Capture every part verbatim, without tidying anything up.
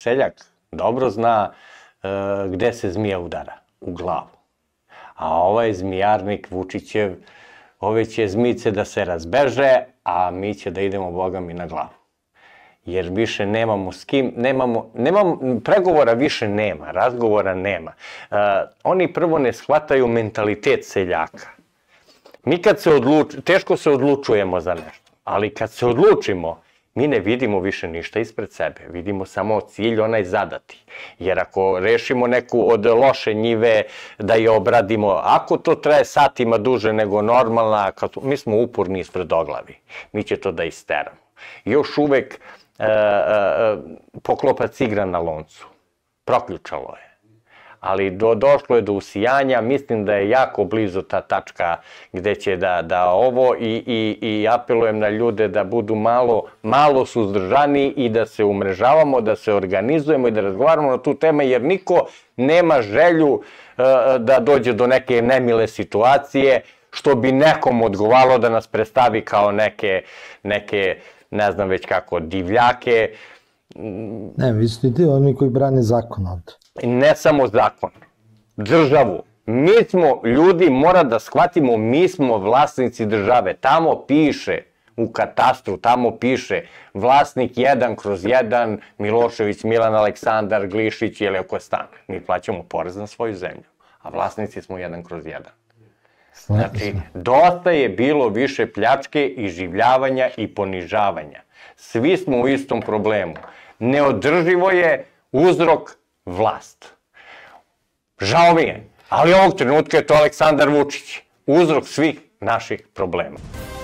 seljak dobro zna gde se zmija udara, u glavu. A ovaj zmijarnik Vučićev, ove će zmice da se razbeže, a mi će da idemo, Boga mi, na glavu. Jer više nemamo s kim, nemamo, nemamo, pregovora više nema, razgovora nema. Oni prvo ne shvataju mentalitet seljaka. Mi kad se odlučujemo, teško se odlučujemo za nešto, ali kad se odlučimo, mi ne vidimo više ništa ispred sebe, vidimo samo cilj onaj zadati. Jer ako rešimo neku od loše njive da je obradimo, ako to traje satima duže nego normalna, mi smo uporni ispred oglavi, mi će to da isteramo. Još uvek poklopac igra na loncu, proključalo je. Ali došlo je do usijanja, mislim da je jako blizu ta tačka gde će da ovo i apelujem na ljude da budu malo suzdržani i da se umrežavamo, da se organizujemo i da razgovaramo na tu temu, jer niko nema želju da dođe do neke nemile situacije, što bi nekom odgovaralo da nas predstavi kao neke, ne znam već kako, divljake. Ne, vi ste ti oni koji brane zakon ovde. Ne samo zakon, državu. Mi smo, ljudi, mora da shvatimo, mi smo vlasnici države. Tamo piše, u katastru, tamo piše vlasnik jedan kroz jedan, Milošević, Milan Aleksandar, Glišić ili oko stan. Mi plaćamo porez na svoju zemlju, a vlasnici smo jedan kroz jedan. Znači, dosta je bilo više pljačke, iživljavanja i ponižavanja. Svi smo u istom problemu. Neodrživo je uzrok vlast. Žao mi je, ali ovog trenutka je to Aleksandar Vučić. Uzrok svih naših problema.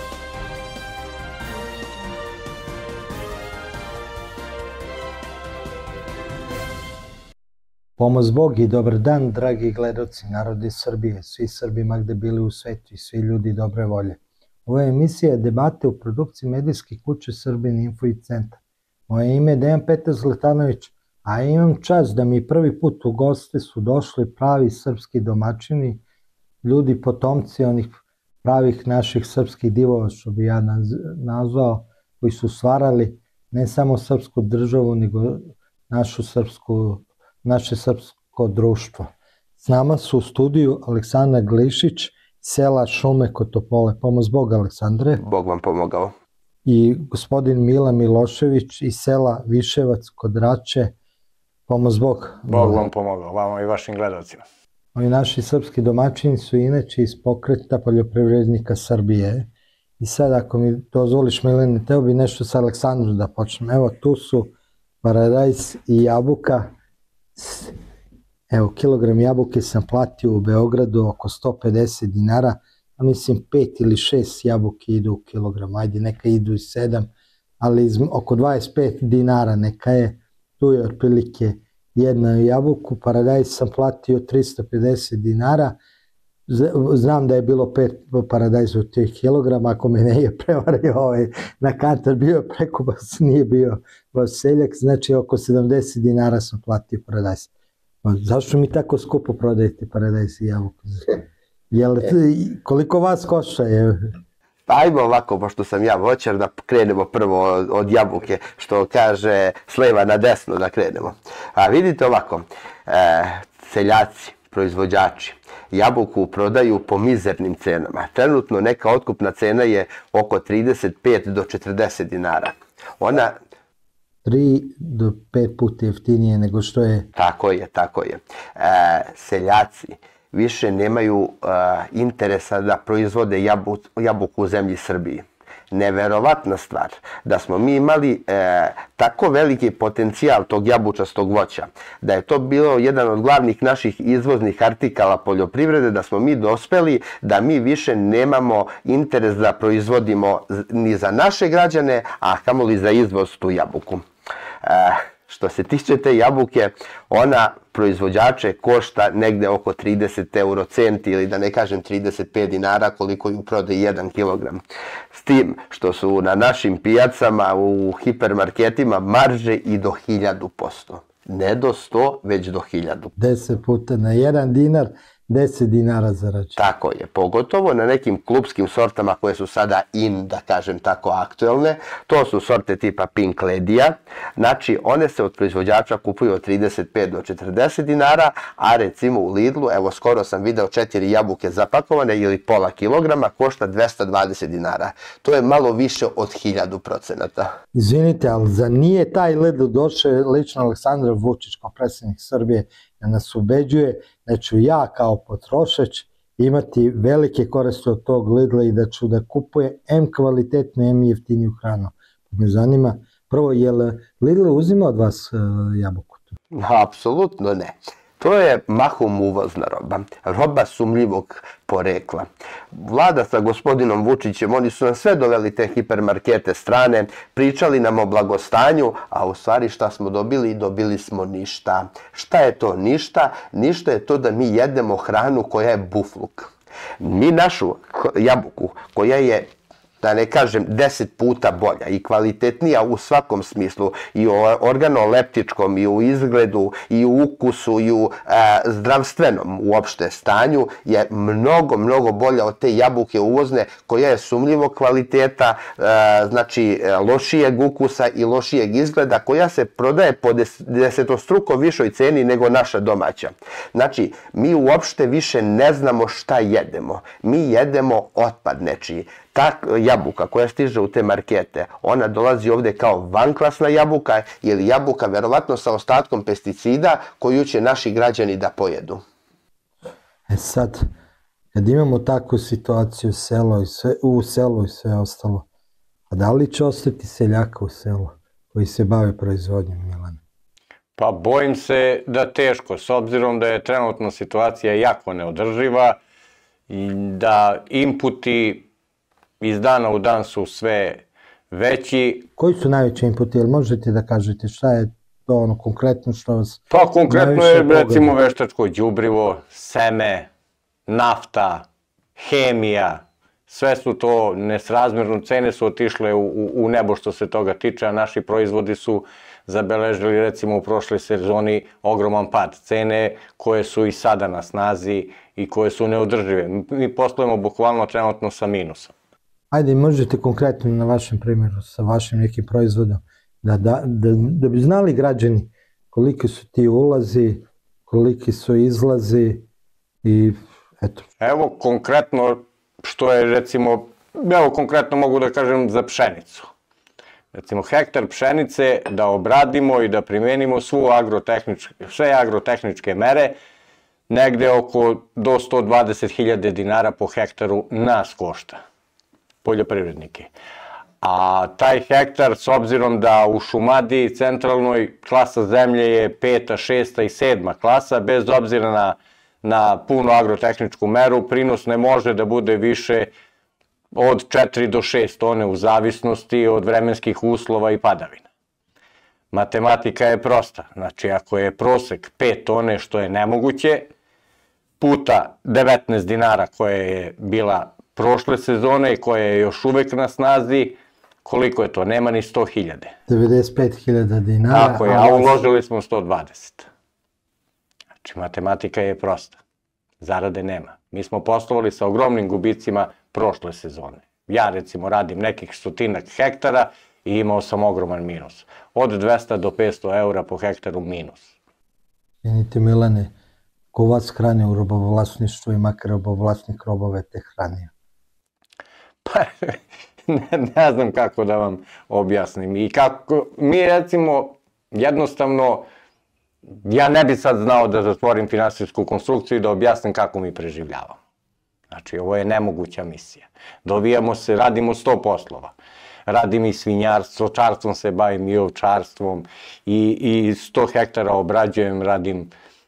Pomoz Bog i dobar dan, dragi gledaoci narodi Srbije, svi Srbi ma gde bili u svetu i svi ljudi dobre volje. Ova emisija je debate u produkciji medijske kuće Srbin Info i Centar. Moje ime je Dejan Petar Zlatanović, a imam čast da mi prvi put u goste su došli pravi srpski domaćini, ljudi potomci onih pravih naših srpskih divova, što bi ja nazvao, koji su stvarali ne samo srpsku državu, nego našu srpsku, naše srpsko društvo. S nama su u studiju Aleksandar Glišić, sela Šume kod Topole. Pomoz Bog, Aleksandre. Bog vam pomogao. I gospodin Mila Milošević iz sela Viševac kod Rače. Pomoz Bog. Bog vam pomogao, vama i vašim gledalcima. Ovi naši srpski domaćini su inače iz Pokreta poljoprivrednika Srbije. I sad, ako mi dozvoliš, Milene, teo bi nešto sa Aleksandrom da počnem. Evo, tu su paradajz i jabuka. Evo, kilogram jabuke sam platio u Beogradu oko sto pedeset dinara, a mislim pet ili šest jabuke idu u kilogram, ajde neka idu i sedam, ali oko dvadeset pet dinara neka je, tu je otprilike jedna jabuku, paradajz sam platio tristo pedeset dinara, znam da je bilo pet paradajza u tih kilograma, ako me ne je prevario ovaj, na kantar bio preko, pa nije bio seljak, znači oko sedamdeset dinara sam platio paradajz. Zašto mi tako skupo prodajete paradajz i jabuku? Koliko vas košta? Ajmo ovako, pošto sam ja voćar, da krenemo prvo od jabuke, što kaže s leva na desno da krenemo. A vidite ovako, seljaci, proizvođači, jabuku prodaju po mizernim cenama. Trenutno neka otkupna cena je oko trideset pet do četrdeset dinara. Ona... tri do pet puta jeftinije nego što je... Tako je, tako je. Seljaci više nemaju interesa da proizvode jabuku u zemlji Srbiji. Neverovatna stvar da smo mi imali tako veliki potencijal tog jabučastog voća, da je to bilo jedan od glavnih naših izvoznih artikala poljoprivrede, da smo mi dospeli da mi više nemamo interes da proizvodimo ni za naše građane, a kamoli za izvoz tu jabuku. Što se tiče te jabuke, ona proizvođače košta negde oko trideset euro centi ili da ne kažem trideset pet dinara koliko ju prodaje jedan kilogram. S tim što su na našim pijacama u hipermarketima marže i do hiljadu posto. Ne do sto, već do hiljadu. Deset puta na jedan dinar deset dinara zarađuje. Tako je, pogotovo na nekim klupskim sortama koje su sada in, da kažem tako, aktuelne. To su sorte tipa Pink Ledija. Znači, one se od proizvođača kupuju od trideset pet do četrdeset dinara, a recimo u Lidlu, evo skoro sam video četiri jabuke zapakovane ili pola kilograma, košta dvesta dvadeset dinara. To je malo više od hiljadu procenata. Izvinite, ali za nije taj Lidl došao lično Aleksandar Vučić kao predsjednik Srbije da nas ubeđuje da ću ja kao potrošač imati velike koriste od tog Lidla i da ću da kupuje em kvalitetnu, em jeftiniju hranu. Me zanima, prvo, je li Lidl uzima od vas jabuku? Apsolutno ne. To je mahom uvozna roba, roba sumnjivog porekla. Vlada sa gospodinom Vučićem, oni su nam sve doveli te hipermarkete strane, pričali nam o blagostanju, a u stvari šta smo dobili? Dobili smo ništa. Šta je to ništa? Ništa je to da mi jedemo hranu koja je bufluk. Mi našu jabuku, koja je, da ne kažem, deset puta bolja i kvalitetnija u svakom smislu, i u organoleptičkom, i u izgledu, i u ukusu, i u e, zdravstvenom uopšte stanju, je mnogo, mnogo bolja od te jabuke uvozne, koja je sumnjivog kvaliteta, e, znači lošijeg ukusa i lošijeg izgleda, koja se prodaje po desetostruko višoj ceni nego naša domaća. Znači, mi uopšte više ne znamo šta jedemo. Mi jedemo otpad nečiji. Ta jabuka koja stiže u te markete, ona dolazi ovde kao vanklasna jabuka ili jabuka verovatno sa ostatkom pesticida koju će naši građani da pojedu. E sad, kad imamo takvu situaciju selo i sve, u selu i sve ostalo, a da li će ostati seljaka u selu koji se bave proizvodnjom, Milane? Pa bojim se da teško, s obzirom da je trenutno situacija jako neodrživa i da inputi iz dana u dan su sve veći. Koji su najveći inputi? Jel možete da kažete šta je to ono konkretno što vas... Pa konkretno je recimo veštačko đubrivo, seme, nafta, hemija, sve su to nesrazmjerno, cene su otišle u, u nebo što se toga tiče, a naši proizvodi su zabeležili recimo u prošloj sezoni ogroman pad. Cene koje su i sada na snazi i koje su neodržive. Mi poslujemo bukvalno trenutno sa minusom. Ajde, možete konkretno na vašem primjeru sa vašim nekim proizvodom da, da, da, da bi znali građani koliki su ti ulazi, koliki su izlazi i eto. Evo konkretno što je recimo, evo konkretno mogu da kažem za pšenicu. Recimo hektar pšenice da obradimo i da primenimo svu agrotehničke, sve agrotehničke mere, negde oko do sto dvadeset hiljada dinara po hektaru nas košta poljoprivrednike. A taj hektar, s obzirom da u Šumadiji centralnoj klasa zemlje je peta, šesta i sedma klasa, bez obzira na, na punu agrotehničku meru, prinos ne može da bude više od četiri do šest tone u zavisnosti od vremenskih uslova i padavina. Matematika je prosta. Znači, ako je prosek pet tone, što je nemoguće, puta devetnaest dinara koja je bila prošle sezone i koja je još uvek na snazi, koliko je to? Nema ni sto hiljada. devedeset pet hiljada dinara. Tako je, a uložili smo sto dvadeset. Znači, matematika je prosta. Zarade nema. Mi smo poslovali sa ogromnim gubicima prošle sezone. Ja, recimo, radim nekih stotinak hektara i imao sam ogroman minus. Od dvesta do petsto eura po hektaru minus. Vidite, Milane, ko vas hrani u robovlasništvu i makar robovlasnik robove te hranio? Pa, ne, ne znam kako da vam objasnim. I kako, mi recimo, jednostavno, ja ne bi sad znao da zatvorim finansijsku konstrukciju i da objasnim kako mi preživljavamo. Znači, ovo je nemoguća misija. Dovijamo se, radimo sto poslova. Radim i svinjarstvo, stočarstvom se bavim i ovčarstvom i, i sto hektara obrađujem, radim.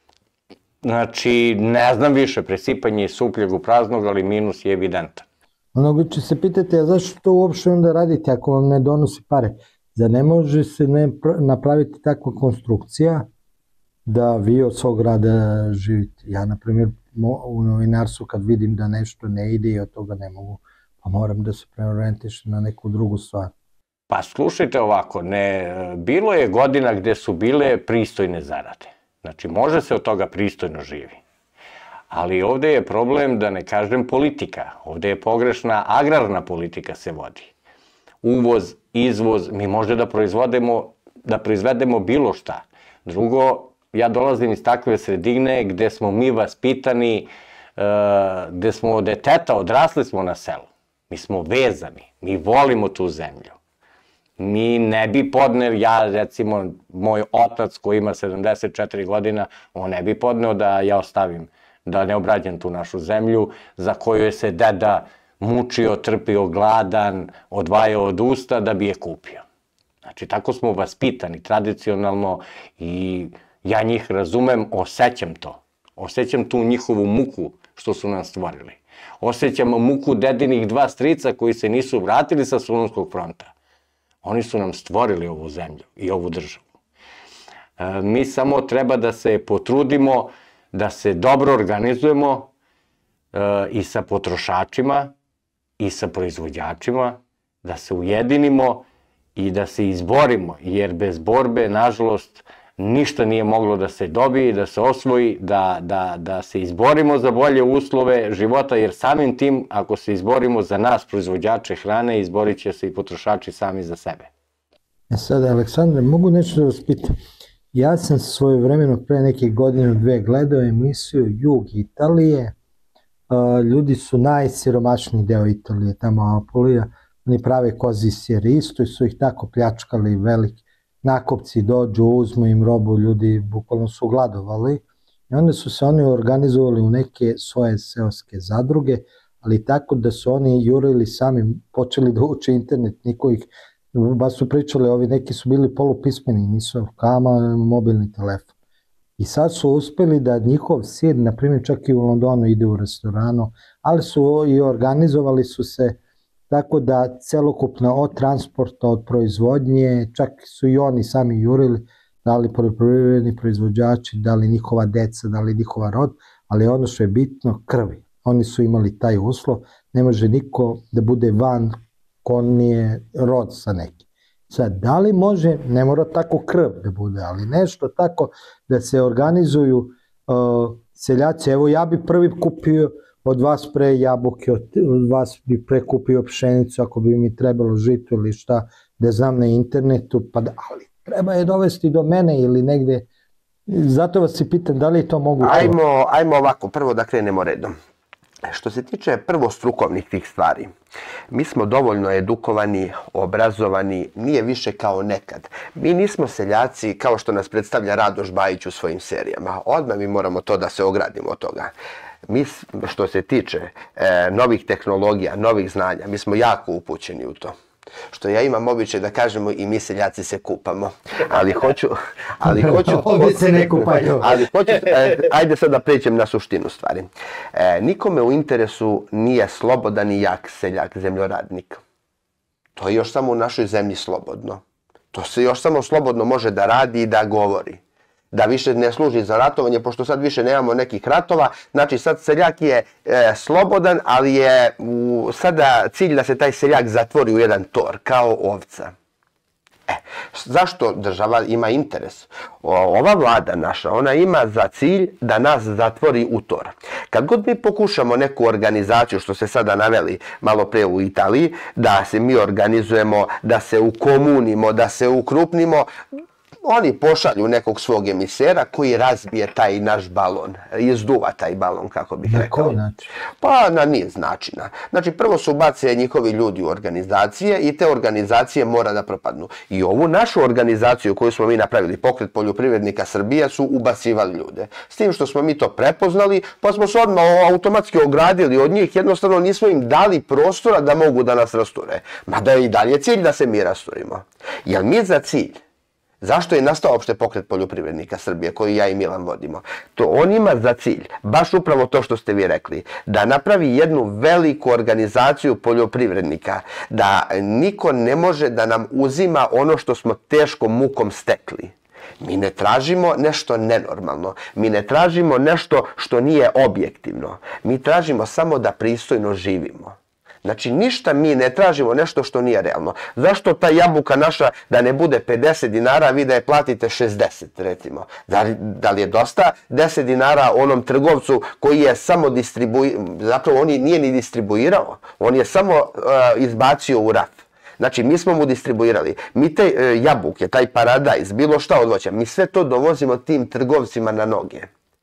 Znači, ne znam više, presipanje supljeg u praznog, ali minus je evidentan. Mnogo će se pitati, a zašto to uopšte onda radite ako vam ne donosi pare? Zar ne može se ne napraviti takva konstrukcija da vi od svog rada živite? Ja, na primjer, u novinarstvu kad vidim da nešto ne ide i od toga ne mogu, pa moram da se preorijentišem na neku drugu stvar. Pa slušajte ovako, ne, bilo je godina gde su bile pristojne zarade. Znači, može se od toga pristojno živi. Ali ovde je problem, da ne kažem politika. Ovde je pogrešna agrarna politika se vodi. Uvoz, izvoz, mi možda da proizvodimo, da proizvedemo bilo šta. Drugo, ja dolazim iz takve sredine gde smo mi vaspitani, gde smo od deteta, odrasli smo na selu. Mi smo vezani, mi volimo tu zemlju. Mi ne bi podneo, ja recimo, moj otac koji ima sedamdeset četiri godina, on ne bi podneo da ja ostavim, da ne obrađam tu našu zemlju za koju je se deda mučio, trpio, gladan, odvajao od usta da bi je kupio. Znači, tako smo vaspitani tradicionalno i ja njih razumem, osjećam to. Osjećam tu njihovu muku što su nam stvorili. Osjećam muku dedinih dva strica koji se nisu vratili sa Solunskog fronta. Oni su nam stvorili ovu zemlju i ovu državu. Mi samo treba da se potrudimo, da se dobro organizujemo i sa potrošačima i sa proizvođačima, da se ujedinimo i da se izborimo, jer bez borbe, nažalost, ništa nije moglo da se dobije, da se osvoji, da se izborimo za bolje uslove života, jer samim tim, ako se izborimo za nas, proizvođače hrane, izborit će se i potrošači sami za sebe. E sad, Aleksandre, mogu nešto da vas pitam? Ja sam svojevremeno pre nekih godinu dve gledao emisiju Jug Italije. Ljudi su najsiromašniji deo Italije, tamo Apulija. Oni prave kozi sir isto i su ih tako pljačkali veliki. Nakupci dođu, uzmu im robu, ljudi bukvalno su gladovali. I onda su se oni organizovali u neke svoje seoske zadruge, ali tako da su oni jurili sami, počeli da uče internet, niko ih, baš su pričali, ovi neki su bili polupismeni, nisu kama, mobilni telefon. I sad su uspeli da njihov sir, na primjer čak i u Londonu ide u restoranu, ali su i organizovali su se tako da celokupno od transporta, od proizvodnje, čak su i oni sami jurili, da li poljoprivredni proizvođači, da li njihova deca, da li njihova rod, ali ono što je bitno, krvi. Oni su imali taj uslov, ne može niko da bude van ko nije rod sa nekim. Sad, da li može, ne mora tako krv da bude, ali nešto tako da se organizuju seljaci. Evo ja bi prvi kupio od vas pre jabuke, od vas bi prekupio pšenicu ako bi mi trebalo žito ili šta, da znam na internetu, pa da, ali treba je dovesti do mene ili negde. Zato vas i pitam, da li je to moguće? Ajmo, ajmo ovako, prvo da krenemo redom. Što se tiče prvo strukovnih tih stvari, mi smo dovoljno edukovani, obrazovani, nije više kao nekad. Mi nismo seljaci kao što nas predstavlja Radoš Bajić u svojim serijama. Odmah mi moramo to da se ogradimo od toga. Mi, što se tiče e, novih tehnologija, novih znanja, mi smo jako upućeni u to. Što ja imam običaj da kažemo i mi seljaci se kupamo. Ali hoću... Ali hoću... Ovi se ne kupaju. Ali hoću... E, ajde sad da pređem na suštinu stvari. E, nikome u interesu nije slobodan i jak seljak, zemljoradnik. To je još samo u našoj zemlji slobodno. To se još samo slobodno može da radi i da govori. Da više ne služi za ratovanje, pošto sad više nemamo nekih ratova. Znači sad seljak je e, slobodan, ali je u, sada cilj da se taj seljak zatvori u jedan tor, kao ovca. E, zašto država ima interes? O, ova vlada naša, ona ima za cilj da nas zatvori u tor. Kad god mi pokušamo neku organizaciju, što se sada naveli malo pre u Italiji, da se mi organizujemo, da se ukomunimo, da se ukrupnimo, oni pošalju nekog svog emisera koji razbije taj naš balon, izduva taj balon, kako bih rekao. Na koji način? Pa na niz načina. Znači, prvo su bace njihovi ljudi u organizacije i te organizacije mora da propadnu. I ovu našu organizaciju koju smo mi napravili, Pokret poljoprivrednika Srbije, su ubacivali ljude. S tim što smo mi to prepoznali, pa smo se odmah automatski ogradili od njih, jednostavno nismo im dali prostora da mogu da nas rasture. Mada je i dalje cilj da se mi rasturimo. Jer mi za cilj, zašto je nastao opšte Pokret poljoprivrednika Srbije, koji ja i Milan vodimo? To on ima za cilj, baš upravo to što ste vi rekli, da napravi jednu veliku organizaciju poljoprivrednika, da niko ne može da nam uzima ono što smo teškom mukom stekli. Mi ne tražimo nešto nenormalno, mi ne tražimo nešto što nije objektivno, mi tražimo samo da pristojno živimo. Znači ništa mi ne tražimo nešto što nije realno. Zašto ta jabuka naša da ne bude pedeset dinara, a vi da je platite šezdeset recimo? Da li, da li je dosta deset dinara onom trgovcu koji je samo distribuirao, zapravo on nije ni distribuirao, on je samo uh, izbacio u raf. Znači, mi smo mu distribuirali. Mi te e, jabuke, taj paradajz, bilo šta od voća, mi sve to dovozimo tim trgovcima na noge.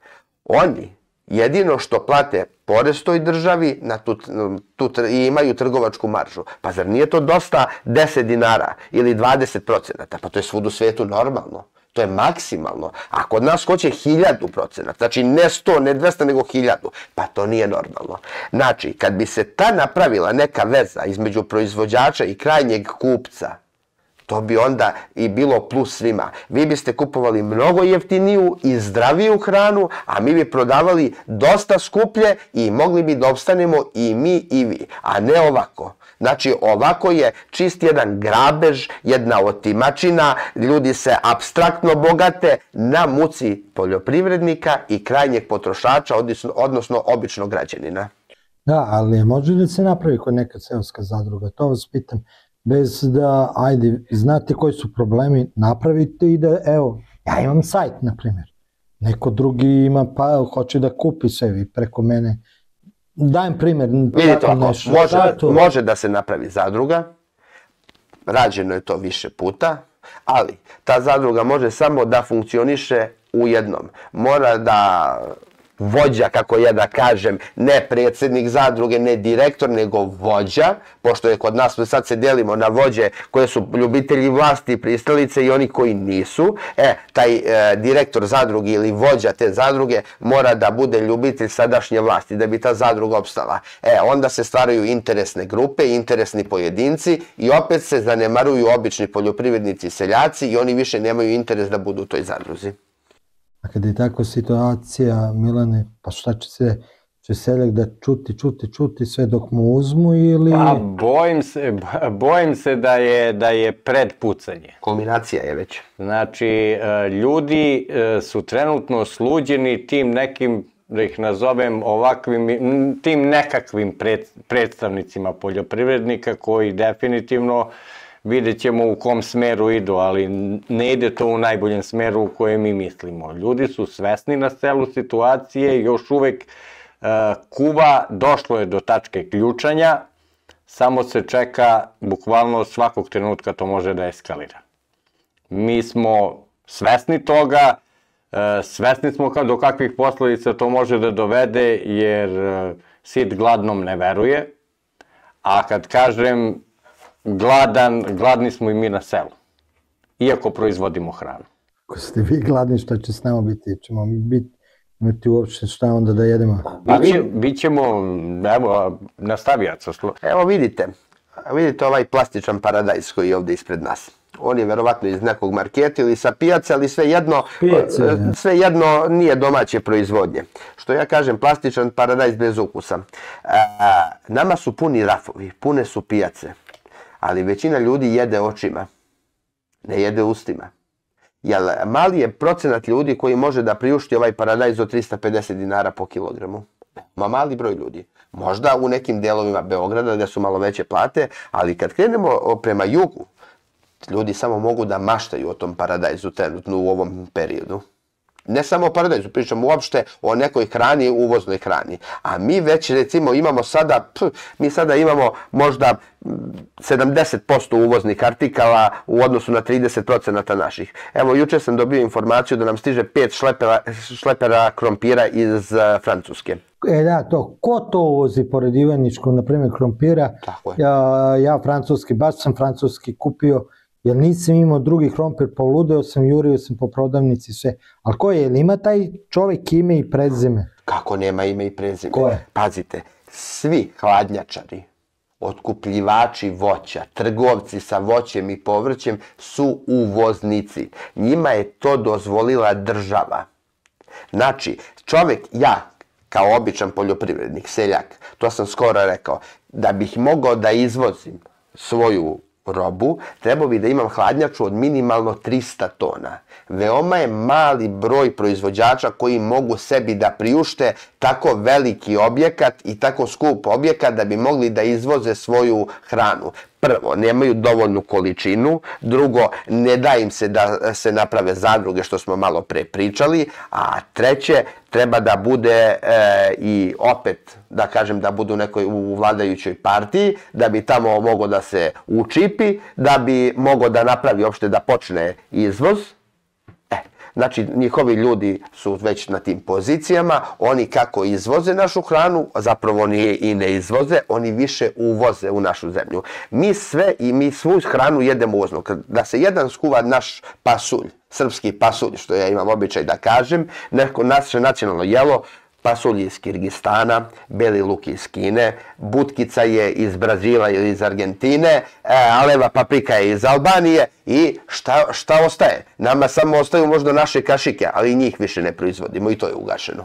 Oni jedino što plate porez toj državi na tu, tu, i imaju trgovačku maržu. Pa zar nije to dosta deset dinara ili dvadeset procenata? Pa to je svud u svijetu normalno. To je maksimalno. A kod nas hoće hiljadu procenata. Znači ne sto, ne dvesta, nego hiljadu. Pa to nije normalno. Znači, kad bi se ta napravila neka veza između proizvođača i krajnjeg kupca, to bi onda i bilo plus svima. Vi biste kupovali mnogo jeftiniju i zdraviju hranu, a mi bi prodavali dosta skuplje i mogli bi da opstanemo i mi i vi. A ne ovako. Znači, ovako je čist jedan grabež, jedna otimačina, ljudi se apstraktno bogate na muci poljoprivrednika i krajnjeg potrošača, odnosno, odnosno običnog građanina. Da, ali može li se napravi kod neka seoska zadruga? To vas pitam. Bez da, ajde, znate koji su problemi, napravite i da, evo, ja imam sajt, na primjer. Neko drugi ima, pa hoće da kupi sve, vi preko mene. Dajem primjer. Vidite ovako, može, može da se napravi zadruga, rađeno je to više puta, ali ta zadruga može samo da funkcioniše u jednom. Mora da vođa, kako ja da kažem, ne predsjednik zadruge, ne direktor, nego vođa, pošto je kod nas, sad se delimo na vođe koje su ljubitelji vlasti, pristalice i oni koji nisu. E, taj e, direktor zadruge ili vođa te zadruge mora da bude ljubitelj sadašnje vlasti, da bi ta zadruga opstala. E, onda se stvaraju interesne grupe, interesni pojedinci i opet se zanemaruju obični poljoprivrednici i seljaci i oni više nemaju interes da budu u toj zadruzi. A kada je takva situacija, Milane, pa šta će se, će seljak da čuti, čuti, čuti sve dok mu uzmu ili... Pa bojim se, bojim se da je, da je pred pucanje. Kombinacija je već. Znači, ljudi su trenutno sluđeni tim nekim, da ih nazovem ovakvim, tim nekakvim predstavnicima poljoprivrednika koji definitivno vidjet ćemo u kom smeru idu, ali ne ide to u najboljem smeru u kojem mi mislimo. Ljudi su svesni na selu situacije, još uvek uh, kuva, došlo je do tačke ključanja, samo se čeka, bukvalno svakog trenutka to može da eskalira. Mi smo svesni toga, uh, svesni smo do kakvih posledica to može da dovede, jer uh, sit gladnom ne veruje, a kad kažem gladan, gladni smo i mi na selu, iako proizvodimo hranu. Ako ste vi gladni, šta će s nama biti? Ćemo biti, imati uopšte šta onda da jedemo? Biće, bićemo, evo, nastavijaca. Evo vidite, vidite ovaj plastičan paradajz koji je ovdje ispred nas. On je verovatno iz nekog marketa ili sa pijace, ali svejedno, svejedno nije domaće proizvodnje. Što ja kažem, plastičan paradajz bez ukusa. A, nama su puni rafovi, pune su pijace. Ali većina ljudi jede očima, ne jede ustima. Jer mali je procenat ljudi koji može da priušti ovaj paradajz od trista pedeset dinara po kilogramu. Ma mali broj ljudi. Možda u nekim delovima Beograda gdje su malo veće plate, ali kad krenemo prema jugu, ljudi samo mogu da maštaju o tom paradajzu trenutno u ovom periodu. Ne samo o paradajzu, pričam uopšte o nekoj hrani, uvoznoj hrani. A mi već recimo imamo sada, pf, mi sada imamo možda sedamdeset posto uvoznih artikala u odnosu na trideset procenata naših. Evo, juče sam dobio informaciju da nam stiže pet šlepera, šlepera krompira iz uh, Francuske. E da, to, ko to uvozi pored Ivaničkog, na primjer, krompira? Ja, ja francuski, baš sam francuski kupio, jer nisam imao drugi krompir, poludeo sam, jurio sam po prodavnici sve. Ali ko je, ili ima taj čovjek ime i prezime? Kako nema ime i prezime? Ko je? Pazite, svi hladnjačari, otkupljivači voća, trgovci sa voćem i povrćem su uvoznici. Njima je to dozvolila država. Znači, čovjek, ja, kao običan poljoprivrednik, seljak, to sam skoro rekao, da bih mogao da izvozim svoju robu, trebao bi da imam hladnjaču od minimalno trista tona. Veoma je mali broj proizvođača koji mogu sebi da priušte tako veliki objekat i tako skup objekat da bi mogli da izvoze svoju hranu. Prvo, nemaju dovoljnu količinu, drugo, ne da im se da se naprave zadruge, što smo malo pre pričali, a treće, treba da bude e, i opet, da kažem, da budu nekoj u vladajućoj partiji, da bi tamo mogo da se učipi, da bi mogo da napravi uopšte da počne izvoz. E, znači, njihovi ljudi su već na tim pozicijama, oni kako izvoze našu hranu, zapravo oni i ne izvoze, oni više uvoze u našu zemlju. Mi sve i mi svu hranu jedemo uvozno. Da se jedan skuva naš pasulj, srpski pasulj, što ja imam običaj da kažem, neko naše nacionalno jelo, pasulj iz Kirgistana, beli luk iz Kine, butkica je iz Brazila ili iz Argentine, aleva paprika je iz Albanije i šta, šta ostaje? Nama samo ostaju možda naše kašike, ali i njih više ne proizvodimo i to je ugašeno.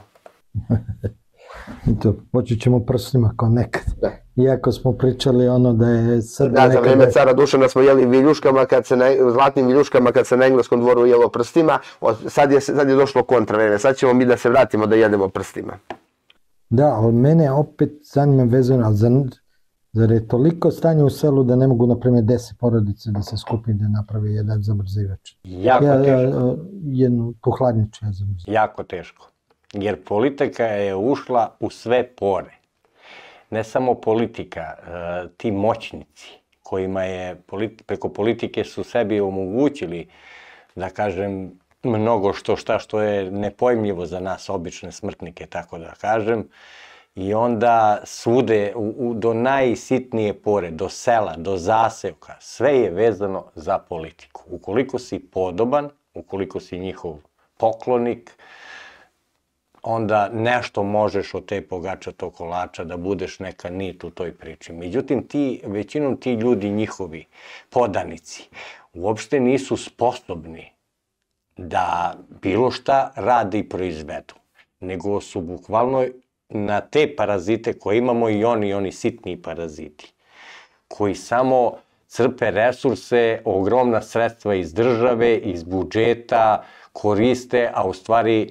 To, počet ćemo prstima kao nekad. Iako smo pričali ono da je Srbija nekada... Da, za vreme cara Dušana smo jeli viljuškama, kad se na, zlatnim viljuškama kad se na engleskom dvoru jelo prstima, sad je, sad je došlo kontra vreme, sad ćemo mi da se vratimo da jedemo prstima. Da, ali mene opet zanima vezano, ali zar je toliko stanje u selu da ne mogu, na primjer, deset porodice da se skupi da napravi jedan zamrzivač? Jako ja, teško. Jednu tu hladnjaču ja zamrzivač. Jako teško. Jer politika je ušla u sve pore. Ne samo politika, ti moćnici kojima je preko politike su sebi omogućili, da kažem, mnogo što šta što je nepojmljivo za nas, obične smrtnike, tako da kažem. I onda svude, u, do najsitnije pore, do sela, do zasevka, sve je vezano za politiku. Ukoliko si podoban, ukoliko si njihov poklonik, onda nešto možeš od te pogačatog kolača da budeš neka nit u toj priči. Međutim, ti, većinom ti ljudi njihovi, podanici, uopšte nisu sposobni da bilo šta rade i proizvedu, nego su bukvalno na te parazite koje imamo i oni, i oni sitni paraziti, koji samo crpe resurse, ogromna sredstva iz države, iz budžeta, koriste, a u stvari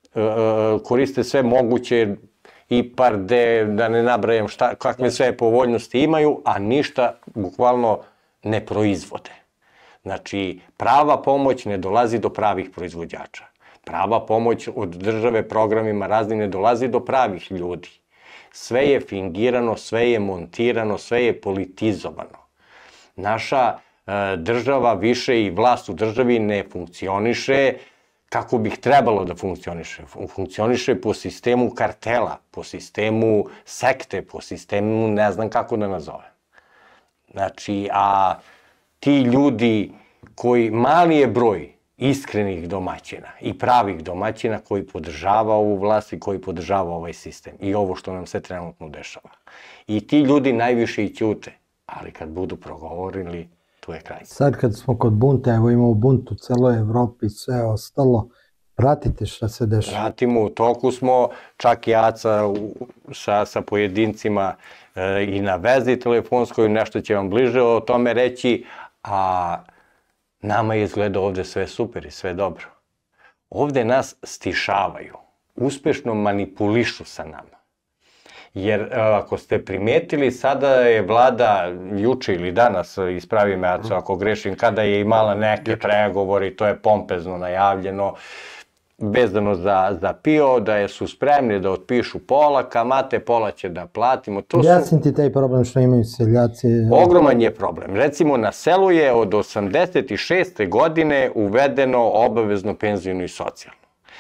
koriste sve moguće i par de, da ne nabrajam šta, kakve sve povoljnosti imaju, a ništa bukvalno ne proizvode. Znači, prava pomoć ne dolazi do pravih proizvođača. Prava pomoć od države programima raznim ne dolazi do pravih ljudi. Sve je fingirano, sve je montirano, sve je politizovano. Naša država više i vlast u državi ne funkcioniše kako bih trebalo da funkcioniše. Funkcioniše po sistemu kartela, po sistemu sekte, po sistemu ne znam kako da nazovem. Znači, a ti ljudi koji, mali je broj iskrenih domaćina i pravih domaćina koji podržava ovu vlast i koji podržava ovaj sistem i ovo što nam se trenutno dešava. I ti ljudi najviše i ćute, ali kad budu progovorili, tu je kraj. Sad kad smo kod bunta, evo imamo bunt u celoj Evropi, sve ostalo, pratite šta se dešava? Pratimo, u toku smo, čak i Aca sa, sa pojedincima e, i na vezi telefonskoj, nešto će vam bliže o tome reći, a nama je izgleda ovde sve super i sve dobro. Ovde nas stišavaju, uspešno manipulišu sa nama. Jer ako ste primetili, sada je vlada, juče ili danas, ispravi me Aco ako grešim, kada je imala neke pregovori, to je pompezno najavljeno, vezano za, za P I O, da su spremni da otpišu pola, kamate pola će da platimo. To Jasnim su... ti taj problem što imaju seljaci. Ogroman je problem. Recimo, na selu je od osamdeset šeste godine uvedeno obavezno penzijno i socijalno.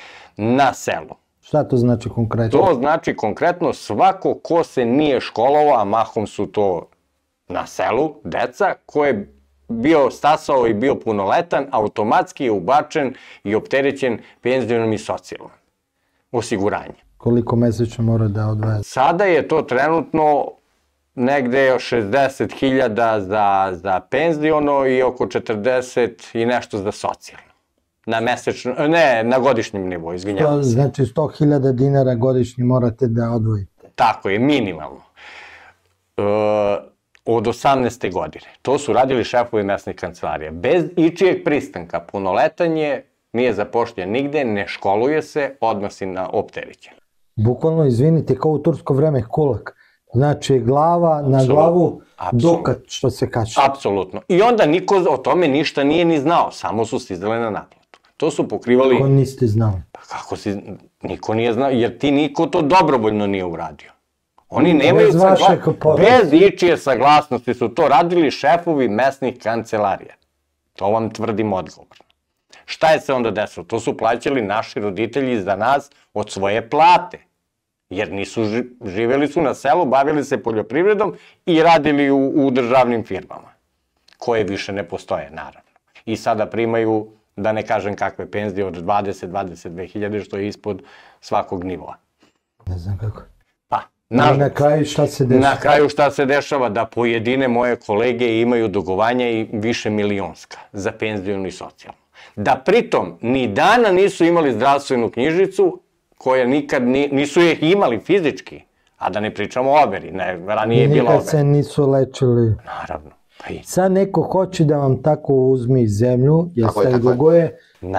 Na selu. Šta to znači konkretno? To znači konkretno svako ko se nije školovao, a mahom su to na selu, deca, ko je bio stasao i bio punoletan, automatski je ubačen i opterećen penzijom i socijalnom osiguranjem. Koliko mesečno mora da odvaja? Sada je to trenutno negde šezdeset hiljada za, za penziono i oko četrdeset i nešto za socijalno. Na mesečno, ne, na godišnjem nivou, izvinjavam se. Znači sto hiljada dinara godišnje morate da odvojite. Tako je, minimalno. E, od osamnaeste godine. To su radili šefovi mesnih kancelarija. Bez ičijeg pristanka, punoletan je, nije zapošljen nigde, ne školuje se, odmah si na opterećen. Bukvalno, izvinite, kao u tursko vreme kulak. Znači, glava na glavu, dokat, što se kaže. Apsolutno. I onda niko o tome ništa nije ni znao, samo su stizale na naplatu. To su pokrivali... Kako niste znali? Pa kako si... Niko nije znao, jer ti niko to dobrovoljno nije uradio. Oni nemaju saglasnosti. Bez ičije saglasnosti su to radili šefovi mesnih kancelarija. To vam tvrdim odgovorno. Šta je se onda desilo? To su plaćali naši roditelji za nas od svoje plate. Jer nisu, živjeli su na selu, bavili se poljoprivredom i radili u, u državnim firmama, koje više ne postoje, naravno. I sada primaju, da ne kažem kakve penzije, od dvadeset do dvadeset dve hiljade, što je ispod svakog nivoa. Ne znam kako. Pa, na, na kraju šta se dešava? Na kraju šta se dešava? Da pojedine moje kolege imaju dugovanja i više milionska za penzijonu i socijalnu. Da pritom ni dana nisu imali zdravstvenu knjižicu, koje nikad nisu ih imali fizički, a da ne pričamo o overi, ranije je bila overa. Nikad se nisu lečili. Naravno. Sad neko hoće da vam tako uzme zemlju, jer ste duguje,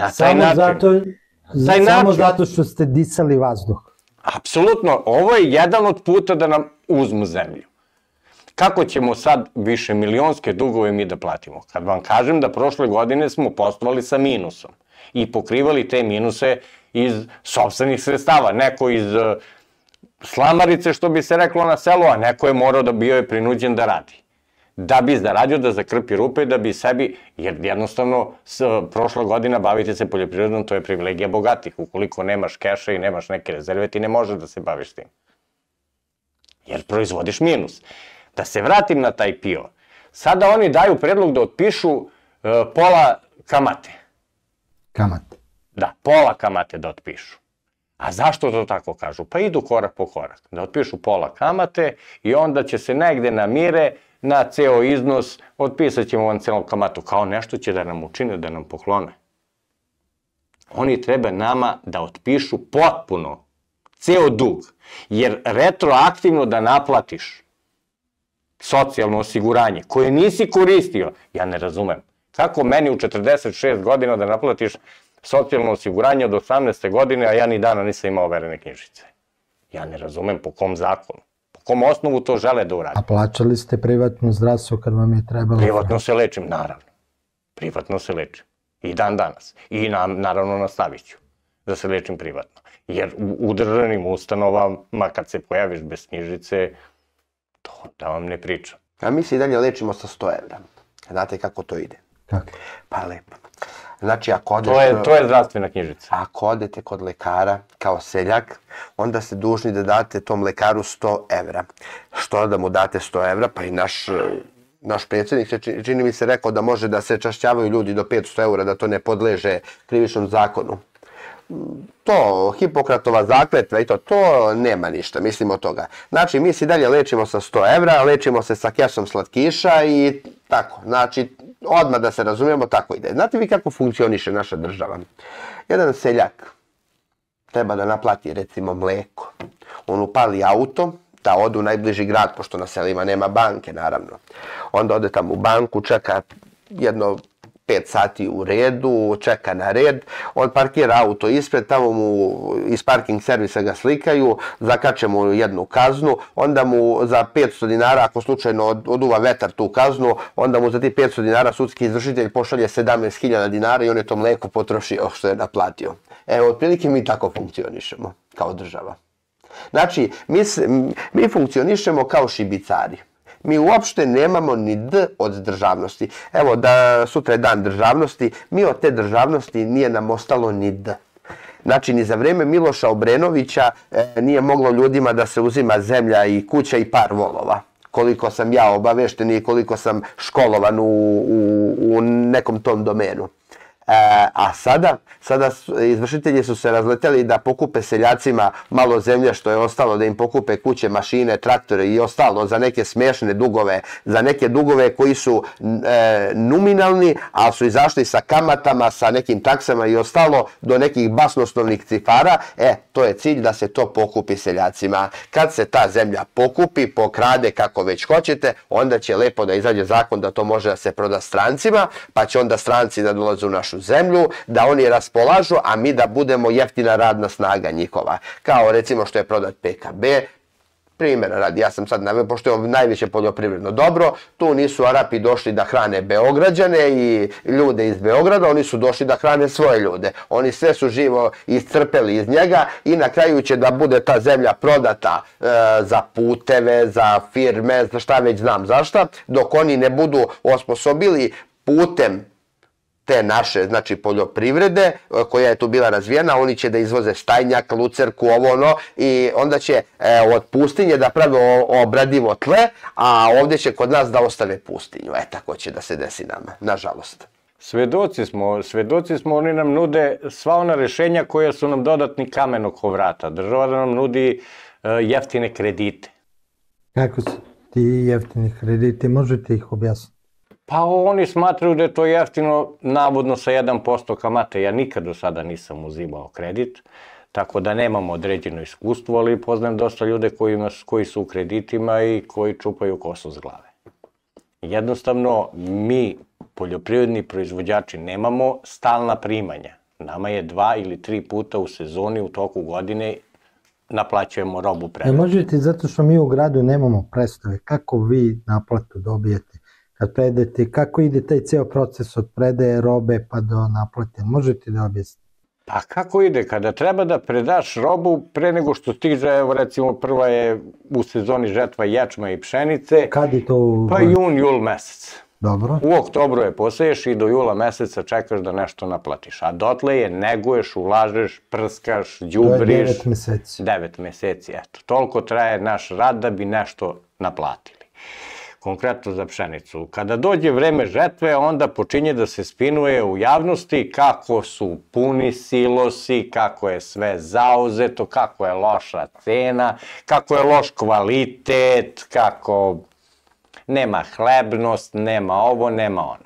samo zato što ste disali vazduh. Apsolutno, ovo je jedan od puta da nam uzmu zemlju. Kako ćemo sad više milionske dugove mi da platimo? Kad vam kažem da prošle godine smo poslovali sa minusom i pokrivali te minuse iz sopstvenih sredstava. Neko iz slamarice, što bi se reklo na selu, a neko je morao da bio je prinuđen da radi. Da bi zaradio, da zakrpi rupe, da bi sebi, jer jednostavno prošla godina bavite se poljoprivredom, to je privilegija bogatih. Ukoliko nemaš keša i nemaš neke rezerve, ti ne možeš da se baviš tim. Jer proizvodiš minus. Da se vratim na taj P I O. Sada oni daju predlog da otpišu pola kamate. Kamate. Da, pola kamate da otpišu. A zašto to tako kažu? Pa idu korak po korak. Da otpišu pola kamate i onda će se negde namire na ceo iznos, otpisat ćemo vam celom kamatu. Kao nešto će da nam učine, da nam poklone. Oni treba nama da otpišu potpuno ceo dug. Jer retroaktivno da naplatiš socijalno osiguranje koje nisi koristio, ja ne razumem. Kako meni u četrdeset šest godina da naplatiš socijalno osiguranje od osamnaeste godine, a ja ni dana nisam imao overene knjižice? Ja ne razumem po kom zakonu, po kom osnovu to žele da uradi. A plaćali ste privatno zdravstvo kad vam je trebalo? Privatno se lečim, naravno. Privatno se lečim. I dan danas. I naravno nastavit ću da se lečim privatno. Jer u državnim ustanovama kad se pojaviš bez knjižice, to da vam ne pričam. A mi se i dalje lečimo sa sto evra. Znate kako to ide? Kako? Pa lepo. Znači, ako odeš... To je zdravstvena knjižica. Ako odete kod lekara kao seljak, onda ste dužni da date tom lekaru sto evra. Što da mu date sto evra? Pa i naš... Naš predsjednik se čini mi se rekao da može da se čašćavaju ljudi do petsto eura, da to ne podleže krivičnom zakonu. To, Hipokratova zakletva i to, to nema ništa, mislim od toga. Znači, mi se dalje lečimo sa sto evra, lečimo se sa kesom slatkiša i tako. Znači, odmah da se razumijemo, tako ide. Znate vi kako funkcioniše naša država? Jedan seljak treba da naplati, recimo, mleko. On upali auto, da ode u najbliži grad, pošto na selima nema banke, naravno. Onda ode tamo u banku, čeka jedno pet sati u redu, čeka na red, on parkira auto ispred, tamo mu iz parking servisa ga slikaju, zakače mu jednu kaznu, onda mu za petsto dinara, ako slučajno oduva vetar tu kaznu, onda mu za ti petsto dinara sudski izvršitelj pošalje sedamnaest hiljada dinara i on je to mleko potrošio što je naplatio. Evo, otprilike mi tako funkcionišemo kao država. Znači, mi, mi funkcionišemo kao šibicari. Mi uopšte nemamo ni D od državnosti. Evo, da sutra je dan državnosti, mi od te državnosti nije nam ostalo ni D. Znači, ni za vreme Miloša Obrenovića e, nije moglo ljudima da se uzima zemlja i kuća i par volova. Koliko sam ja obavešten i koliko sam školovan u, u, u nekom tom domenu. a sada, sada izvršitelji su se razleteli da pokupe seljacima malo zemlje što je ostalo, da im pokupe kuće, mašine, traktore i ostalo za neke smiješne dugove, za neke dugove koji su e, nominalni, ali su izašli sa kamatama, sa nekim taksama i ostalo do nekih basnoslovnih cifara. E, to je cilj da se to pokupi seljacima. Kad se ta zemlja pokupi, pokrade kako već hoćete, onda će lepo da izađe zakon da to može da se proda strancima, pa će onda stranci da dolaze u našu zemlju, da oni raspolažu, a mi da budemo jeftina radna snaga njihova. Kao recimo što je prodat P K B, primjera radi, ja sam sad naveo, pošto je on najveće poljoprivredno dobro, tu nisu Arapi došli da hrane Beograđane i ljude iz Beograda, oni su došli da hrane svoje ljude. Oni sve su živo iscrpeli iz njega i na kraju će da bude ta zemlja prodata e, za puteve, za firme, za šta već znam za šta, dok oni ne budu osposobili putem te naše, znači poljoprivrede koja je tu bila razvijena, oni će da izvoze stajnjak, lucerku, ovo ono i onda će e, od pustinje da prave obradivo tle, a ovdje će kod nas da ostave pustinju. E, tako će da se desi nama, nažalost. Svedoci smo, svedoci smo, oni nam nude sva ona rešenja koja su nam dodatni kamen oko vrata. Država nam nudi e, jeftine kredite. Kako su ti jeftini krediti, možete ih objasniti? Pa oni smatraju da je to jeftino, navodno sa jedan posto kamate. Ja nikad do sada nisam uzimao kredit, tako da nemam određeno iskustvo, ali poznajem dosta ljude kojima, koji su u kreditima i koji čupaju kosu s glave. Jednostavno, mi, poljoprivredni proizvođači, nemamo stalna primanja. Nama je dva ili tri puta u sezoni u toku godine naplaćujemo robu predaju. Ne možete, zato što mi u gradu nemamo predstave, kako vi naplatu dobijete? Kad predete, kako ide taj ceo proces od predaje robe pa do naplate? Možete da objasnite? Pa kako ide? Kada treba da predaš robu pre nego što stiže, evo recimo prva je u sezoni žetva ječma i pšenice. Kad je to? Pa jun, jul mesec. Dobro. U oktobru je poseješ i do jula meseca čekaš da nešto naplatiš. A dotle je neguješ, ulažeš, prskaš, đubriš. To je devet meseci. Devet meseci, eto. Toliko traje naš rad da bi nešto naplatili. Konkretno za pšenicu. Kada dođe vreme žetve, onda počinje da se spinuje u javnosti kako su puni silosi, kako je sve zauzeto, kako je loša cena, kako je loš kvalitet, kako nema hlebnost, nema ovo, nema ono.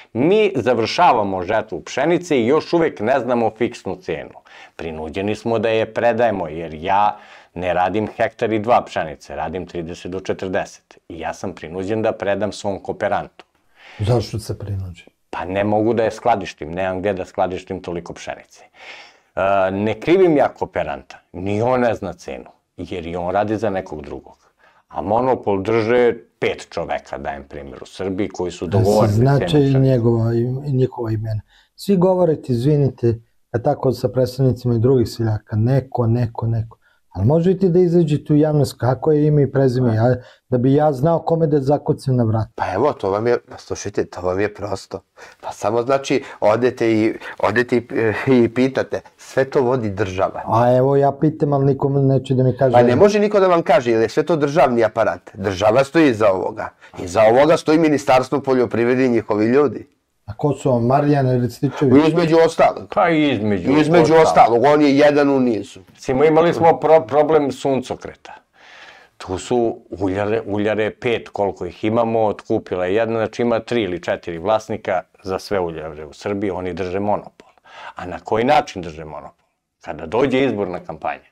Mi završavamo žetvu pšenice i još uvek ne znamo fiksnu cenu. Prinuđeni smo da je predajemo, jer ja ne radim hektar i dva pšenice, radim trideset do četrdeset. I ja sam prinuđen da predam svom kooperantu. Zašto se prinuđen? Pa ne mogu da je skladištim, nemam gde da skladištim toliko pšenice. E, ne krivim ja kooperanta, ni on ne zna cenu, jer i on radi za nekog drugog. A monopol drže pet čoveka, dajem primjer, u Srbiji, koji su dogovorili cenu pšenice. Znači i njihova imena. Svi govorite, izvinite, tako sa predstavnicima i drugih seljaka, neko, neko, neko. Ali možete da izađete u javnost kako je ime i prezime, ja, da bi ja znao kome da zakucam na vrat. Pa evo, to vam je, slušajte, to vam je prosto. Pa samo znači, odete i, odete i, i pitate, sve to vodi država. A evo, ja pitam, ali nikom neće da mi kaže. Pa ne može niko da vam kaže, jer je sve to državni aparat. Država stoji iza ovoga. Iza ovoga stoji Ministarstvo poljoprivrede i njihovi ljudi. A ko su vam, Marijan Rističević? Između ostalog. Pa i između, između ostalog. On je jedan u nizu. Simo, imali smo pro, problem suncokreta. Tu su uljare, uljare pet, koliko ih imamo, otkupila je jedna, znači ima tri ili četiri vlasnika za sve uljare u Srbiji, oni drže monopol. A na koji način drže monopol? Kada dođe izborna kampanja,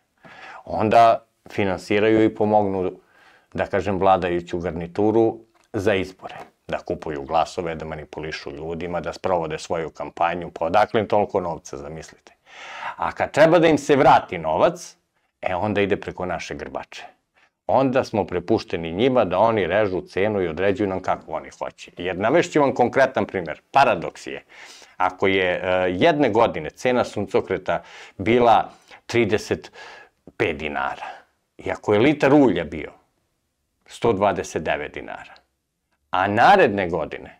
onda finansiraju i pomognu, da kažem, vladajuću garnituru za izbore. Da kupuju glasove, da manipulišu ljudima, da sprovode svoju kampanju, pa odakle im toliko novca, zamislite. A kad treba da im se vrati novac, e onda ide preko naše grbače. Onda smo prepušteni njima da oni režu cenu i određuju nam kako oni hoće. Jer navešću vam konkretan primjer. Paradoks je, ako je uh, jedne godine cena suncokreta bila trideset pet dinara, i ako je litar ulja bio sto dvadeset devet dinara, a naredne godine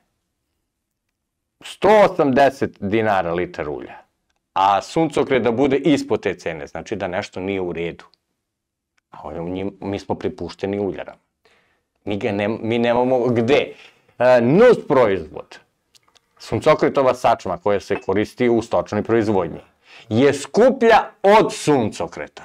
sto osamdeset dinara litar ulja, a suncokret da bude ispod te cene, znači da nešto nije u redu. A mi smo prepušteni uljarama. Mi, ga ne, mi nemamo gde. E, nus proizvod suncokretova sačma koja se koristi u stočnoj proizvodnji je skuplja od suncokreta.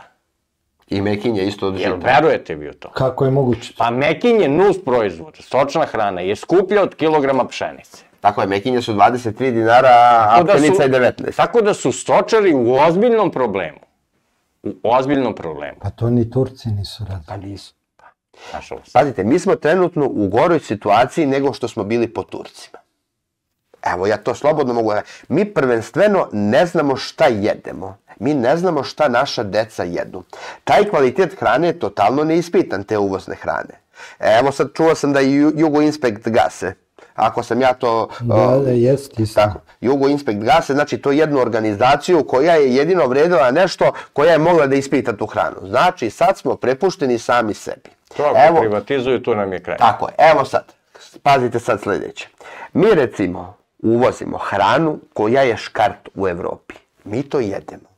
I mekinje isto od žita. Jel verujete vi u to? Kako je moguće? Pa mekinje nus proizvod, stočna hrana, je skuplja od kilograma pšenice. Tako je, mekinje su dvadeset tri dinara, a pšenica je devetnaest. Tako da su stočari u ozbiljnom problemu. U ozbiljnom problemu. Pa to ni Turci nisu radili. Pa nisu. Nažalost. Pazite, mi smo trenutno u goroj situaciji nego što smo bili po Turcima. Evo, ja to slobodno mogu reći. Mi prvenstveno ne znamo šta jedemo. Mi ne znamo šta naša deca jedu. Taj kvalitet hrane je totalno neispitan, te uvozne hrane. Evo sad čuo sam da i Jugoinspekt gase. Ako sam ja to... Da, da, jest, isto. Tako, Jugoinspekt gase, znači to je jednu organizaciju koja je jedino vredila nešto koja je mogla da ispita tu hranu. Znači, sad smo prepušteni sami sebi. To ako evo, privatizuju, tu nam je kraj. Tako je, evo sad, pazite sad sljedeće. Mi recimo uvozimo hranu koja je škart u Evropi. Mi to jedemo.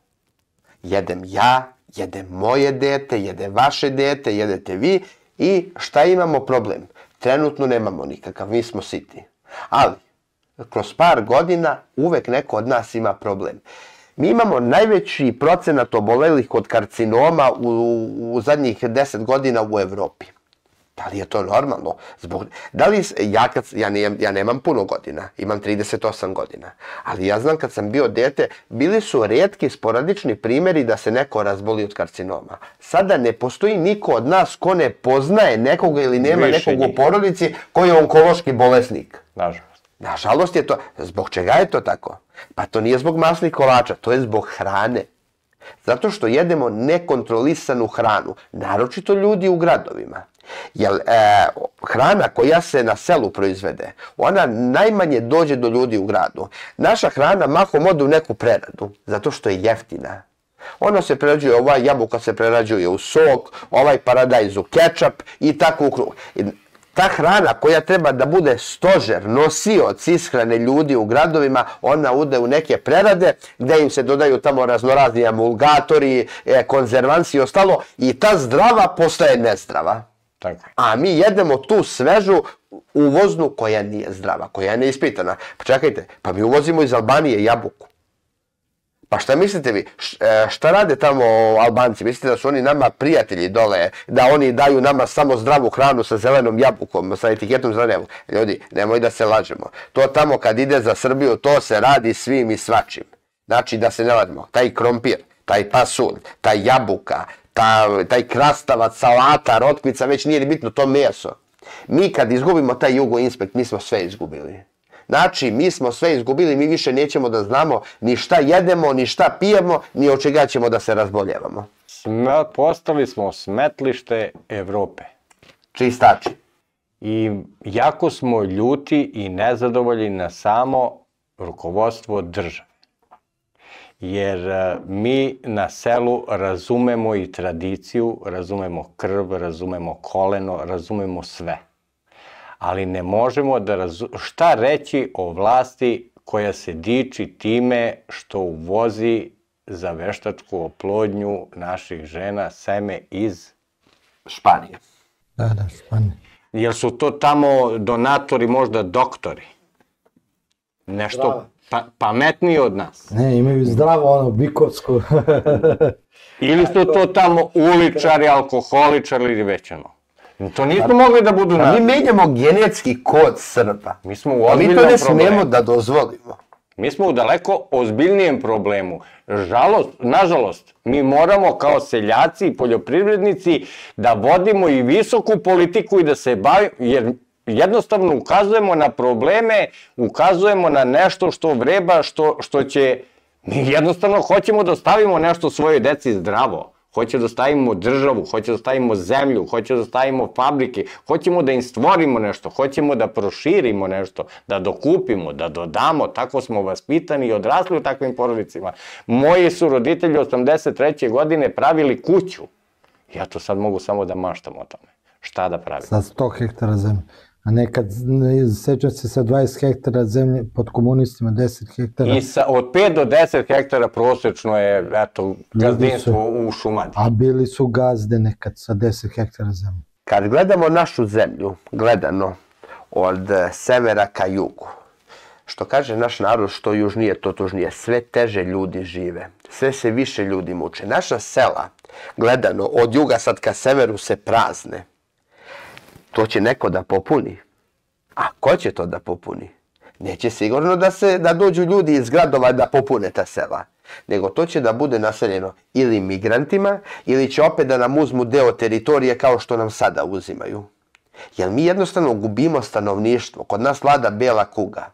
Jedem ja, jedem moje dete, jede vaše dete, jedete vi i šta imamo problem? Trenutno nemamo nikakav, mi smo siti. Ali, kroz par godina uvek neko od nas ima problem. Mi imamo najveći procenat obolelih od karcinoma u, u zadnjih deset godina u Evropi. Da li je to normalno? Zbog, da li, ja, kad, ja, ne, ja nemam puno godina, imam trideset osam godina, ali ja znam kad sam bio dete, bili su retki sporadični primjeri da se neko razboli od karcinoma. Sada ne postoji niko od nas ko ne poznaje nekoga ili nema Više nekog njih. u porodici koji je onkološki bolesnik. Nažalost. Nažalost je to. Zbog čega je to tako? Pa to nije zbog masnih kolača, to je zbog hrane. Zato što jedemo nekontrolisanu hranu, naročito ljudi u gradovima. Jer e, hrana koja se na selu proizvede, ona najmanje dođe do ljudi u gradu. Naša hrana mahom ode u neku preradu, zato što je jeftina. Ona se prerađuje, ovaj jabuka se prerađuje u sok, ovaj paradajz u kečap i tako u krug. I ta hrana koja treba da bude stožer, nosioc ishrane ljudi u gradovima, ona ude u neke prerade gdje im se dodaju tamo raznorazni emulgatori, konzervansi i ostalo i ta zdrava postaje nezdrava. Tako. A mi jedemo tu svežu uvoznu koja nije zdrava, koja je neispitana. Pa čekajte, pa mi uvozimo iz Albanije jabuku. Pa šta mislite vi, šta rade tamo Albanci? Mislite da su oni nama prijatelji dole, da oni daju nama samo zdravu hranu sa zelenom jabukom, sa etiketom zelene jabuke? Ljudi, nemoj da se lažemo. To tamo kad ide za Srbiju, to se radi svim i svačim. Znači da se ne lažemo. Taj krompir, taj pasulj, taj jabuka, ta, taj krastavac, salata, rotkvica, već nije ni bitno to meso. Mi kad izgubimo taj Jugoinspekt, mi smo sve izgubili. Znači, mi smo sve izgubili, mi više nećemo da znamo ni šta jedemo, ni šta pijemo, ni od čega ćemo da se razboljevamo. Sme, postali smo smetlište Evrope. Čistači. I jako smo ljuti i nezadovoljni na samo rukovodstvo države. Jer mi na selu razumemo i tradiciju, razumemo krv, razumemo koleno, razumemo sve. Ali ne možemo da razumemo šta reći o vlasti koja se diči time što uvozi za veštačku oplodnju naših žena seme iz Španije. Da, da, Španije. Jel su to tamo donatori, možda doktori? Nešto pa, pametniji od nas? Ne, imaju zdravo ono bikovsko. Ili su to tamo uličari, alkoholičari ili već ono? To nismo mogli da budu naši. Mi menjamo genetski kod Srba. Mi smo u ozbiljnom problemu. Mi to ne smemo da dozvolimo. Mi smo u daleko ozbiljnijem problemu. Žalost, nažalost, mi moramo kao seljaci i poljoprivrednici da vodimo i visoku politiku i da se bavimo, jer jednostavno ukazujemo na probleme, ukazujemo na nešto što vreba, što, što će... Mi jednostavno hoćemo da stavimo nešto svojoj deci zdravo. Hoće da stavimo državu, hoće da stavimo zemlju, hoće da stavimo fabrike, hoćemo da im stvorimo nešto, hoćemo da proširimo nešto, da dokupimo, da dodamo, tako smo vaspitani i odrasli u takvim porodicima. Moji su roditelji osamdeset treće godine pravili kuću. Ja to sad mogu samo da maštam o tome. Šta da pravim? Sa sto hektara zemlje. A nekad, sećam se sa dvadeset hektara zemlje pod komunistima, deset hektara. I sa, od pet do deset hektara prosečno je, eto, gazdinstvo u Šumadiji. A bili su gazde nekad sa deset hektara zemlje. Kad gledamo našu zemlju, gledano od severa ka jugu, što kaže naš narod, što južnije, to tužnije. Sve teže ljudi žive. Sve se više ljudi muče. Naša sela, gledano, od juga sad ka severu se prazne. To će neko da popuni. A ko će to da popuni? Neće sigurno da, se, da dođu ljudi iz gradova da popune ta sela. Nego to će da bude naseljeno ili migrantima, ili će opet da nam uzmu deo teritorije kao što nam sada uzimaju. Jer mi jednostavno gubimo stanovništvo. Kod nas vlada bela kuga.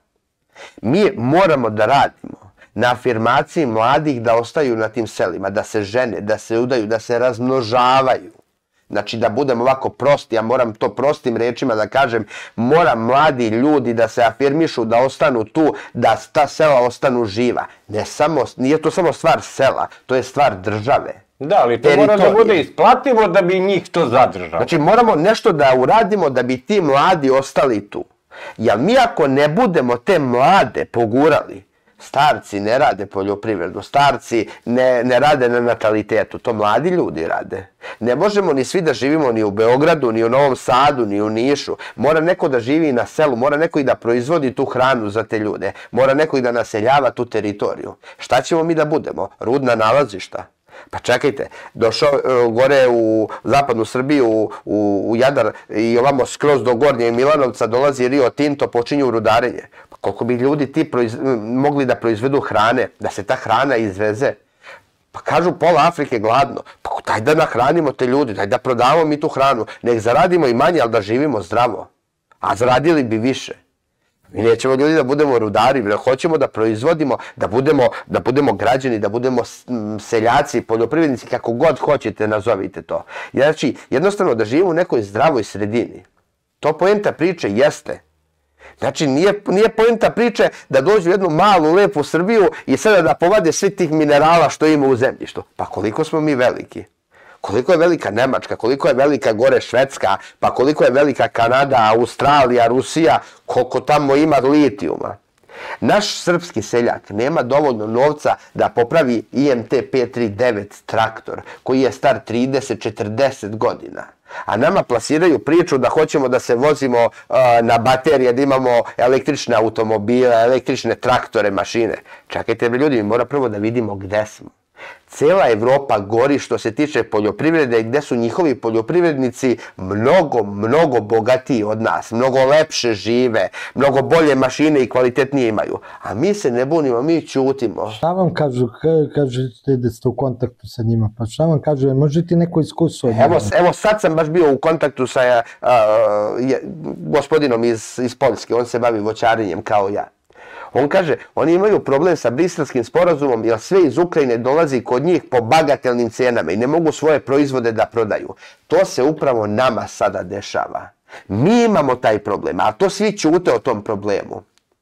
Mi moramo da radimo na afirmaciji mladih da ostaju na tim selima, da se žene, da se udaju, da se razmnožavaju. Znači da budem ovako prosti, ja moram to prostim rečima da kažem, mora mladi ljudi da se afirmišu, da ostanu tu, da ta sela ostanu živa. Ne samo, nije to samo stvar sela, to je stvar države. Da, ali to mora da bude isplativo da bi njih to zadržalo. Znači moramo nešto da uradimo da bi ti mladi ostali tu. Jer mi ako ne budemo te mlade pogurali, starci ne rade poljoprivredu, starci ne, ne rade na natalitetu, to mladi ljudi rade. Ne možemo ni svi da živimo ni u Beogradu, ni u Novom Sadu, ni u Nišu. Mora neko da živi na selu, mora neko i da proizvodi tu hranu za te ljude, mora neko i da naseljava tu teritoriju. Šta ćemo mi da budemo? Rudna nalazišta. Pa čekajte, došao uh, gore u zapadnu Srbiju, u, u, u Jadar i ovamo skroz do Gornje Milanovca dolazi Rio Tinto, počinju rudarenje. Pa koliko bi ljudi ti proiz, mogli da proizvedu hrane, da se ta hrana izveze? Pa kažu pola Afrike gladno, pa daj da nahranimo te ljudi, daj da prodavamo mi tu hranu, nek zaradimo i manje, ali da živimo zdravo. A zaradili bi više. Mi nećemo ljudi da budemo rudari, mi hoćemo da proizvodimo, da budemo, da budemo građani, da budemo seljaci, poljoprivrednici, kako god hoćete, nazovite to. Znači, jednostavno da živimo u nekoj zdravoj sredini. To poenta priče jeste. Znači, nije, nije poenta priče da dođu u jednu malu, lepu Srbiju i sada da povade svi tih minerala što ima u zemljištu. Pa koliko smo mi veliki? Koliko je velika Nemačka, koliko je velika gore Švedska, pa koliko je velika Kanada, Australija, Rusija, koliko tamo ima litijuma. Naš srpski seljak nema dovoljno novca da popravi I M T pet tri devet traktor koji je star trideset četrdeset godina. A nama plasiraju priču da hoćemo da se vozimo uh, na baterije, da imamo električne automobile, električne traktore, mašine. Čekajte ljudi, mi mora prvo da vidimo gde smo. Cela Evropa gori što se tiče poljoprivrede, gde su njihovi poljoprivrednici mnogo, mnogo bogatiji od nas, mnogo lepše žive, mnogo bolje mašine i kvalitetnije imaju. A mi se ne bunimo, mi ćutimo. Šta vam kažu, kažete da ste u kontaktu sa njima, pa šta vam kažu, možete neko iskustvo? Evo, evo sad sam baš bio u kontaktu sa uh, je, gospodinom iz, iz Poljske, on se bavi voćarenjem kao ja. On kaže, oni imaju problem sa Briselskim sporazumom jer sve iz Ukrajine dolazi kod njih po bagatelnim cijenama i ne mogu svoje proizvode da prodaju. To se upravo nama sada dešava. Mi imamo taj problem, a to svi ćute o tom problemu.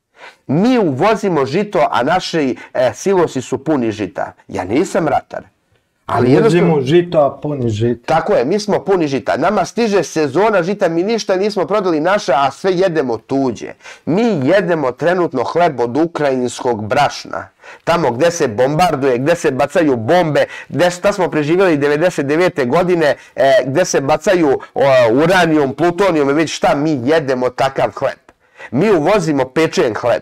Mi uvozimo žito, a naši e, silosi su puni žita. Ja nisam ratar. Ali uvozimo žito, a puni žita. Tako je, mi smo puni žita. Nama stiže sezona žita, mi ništa nismo prodali naše, a sve jedemo tuđe. Mi jedemo trenutno hleb od ukrajinskog brašna. Tamo gde se bombarduje, gde se bacaju bombe, gde šta smo preživjeli devedeset devete godine, e, gde se bacaju o, uranijum, plutonijum i već šta, mi jedemo takav hleb. Mi uvozimo pečen hleb.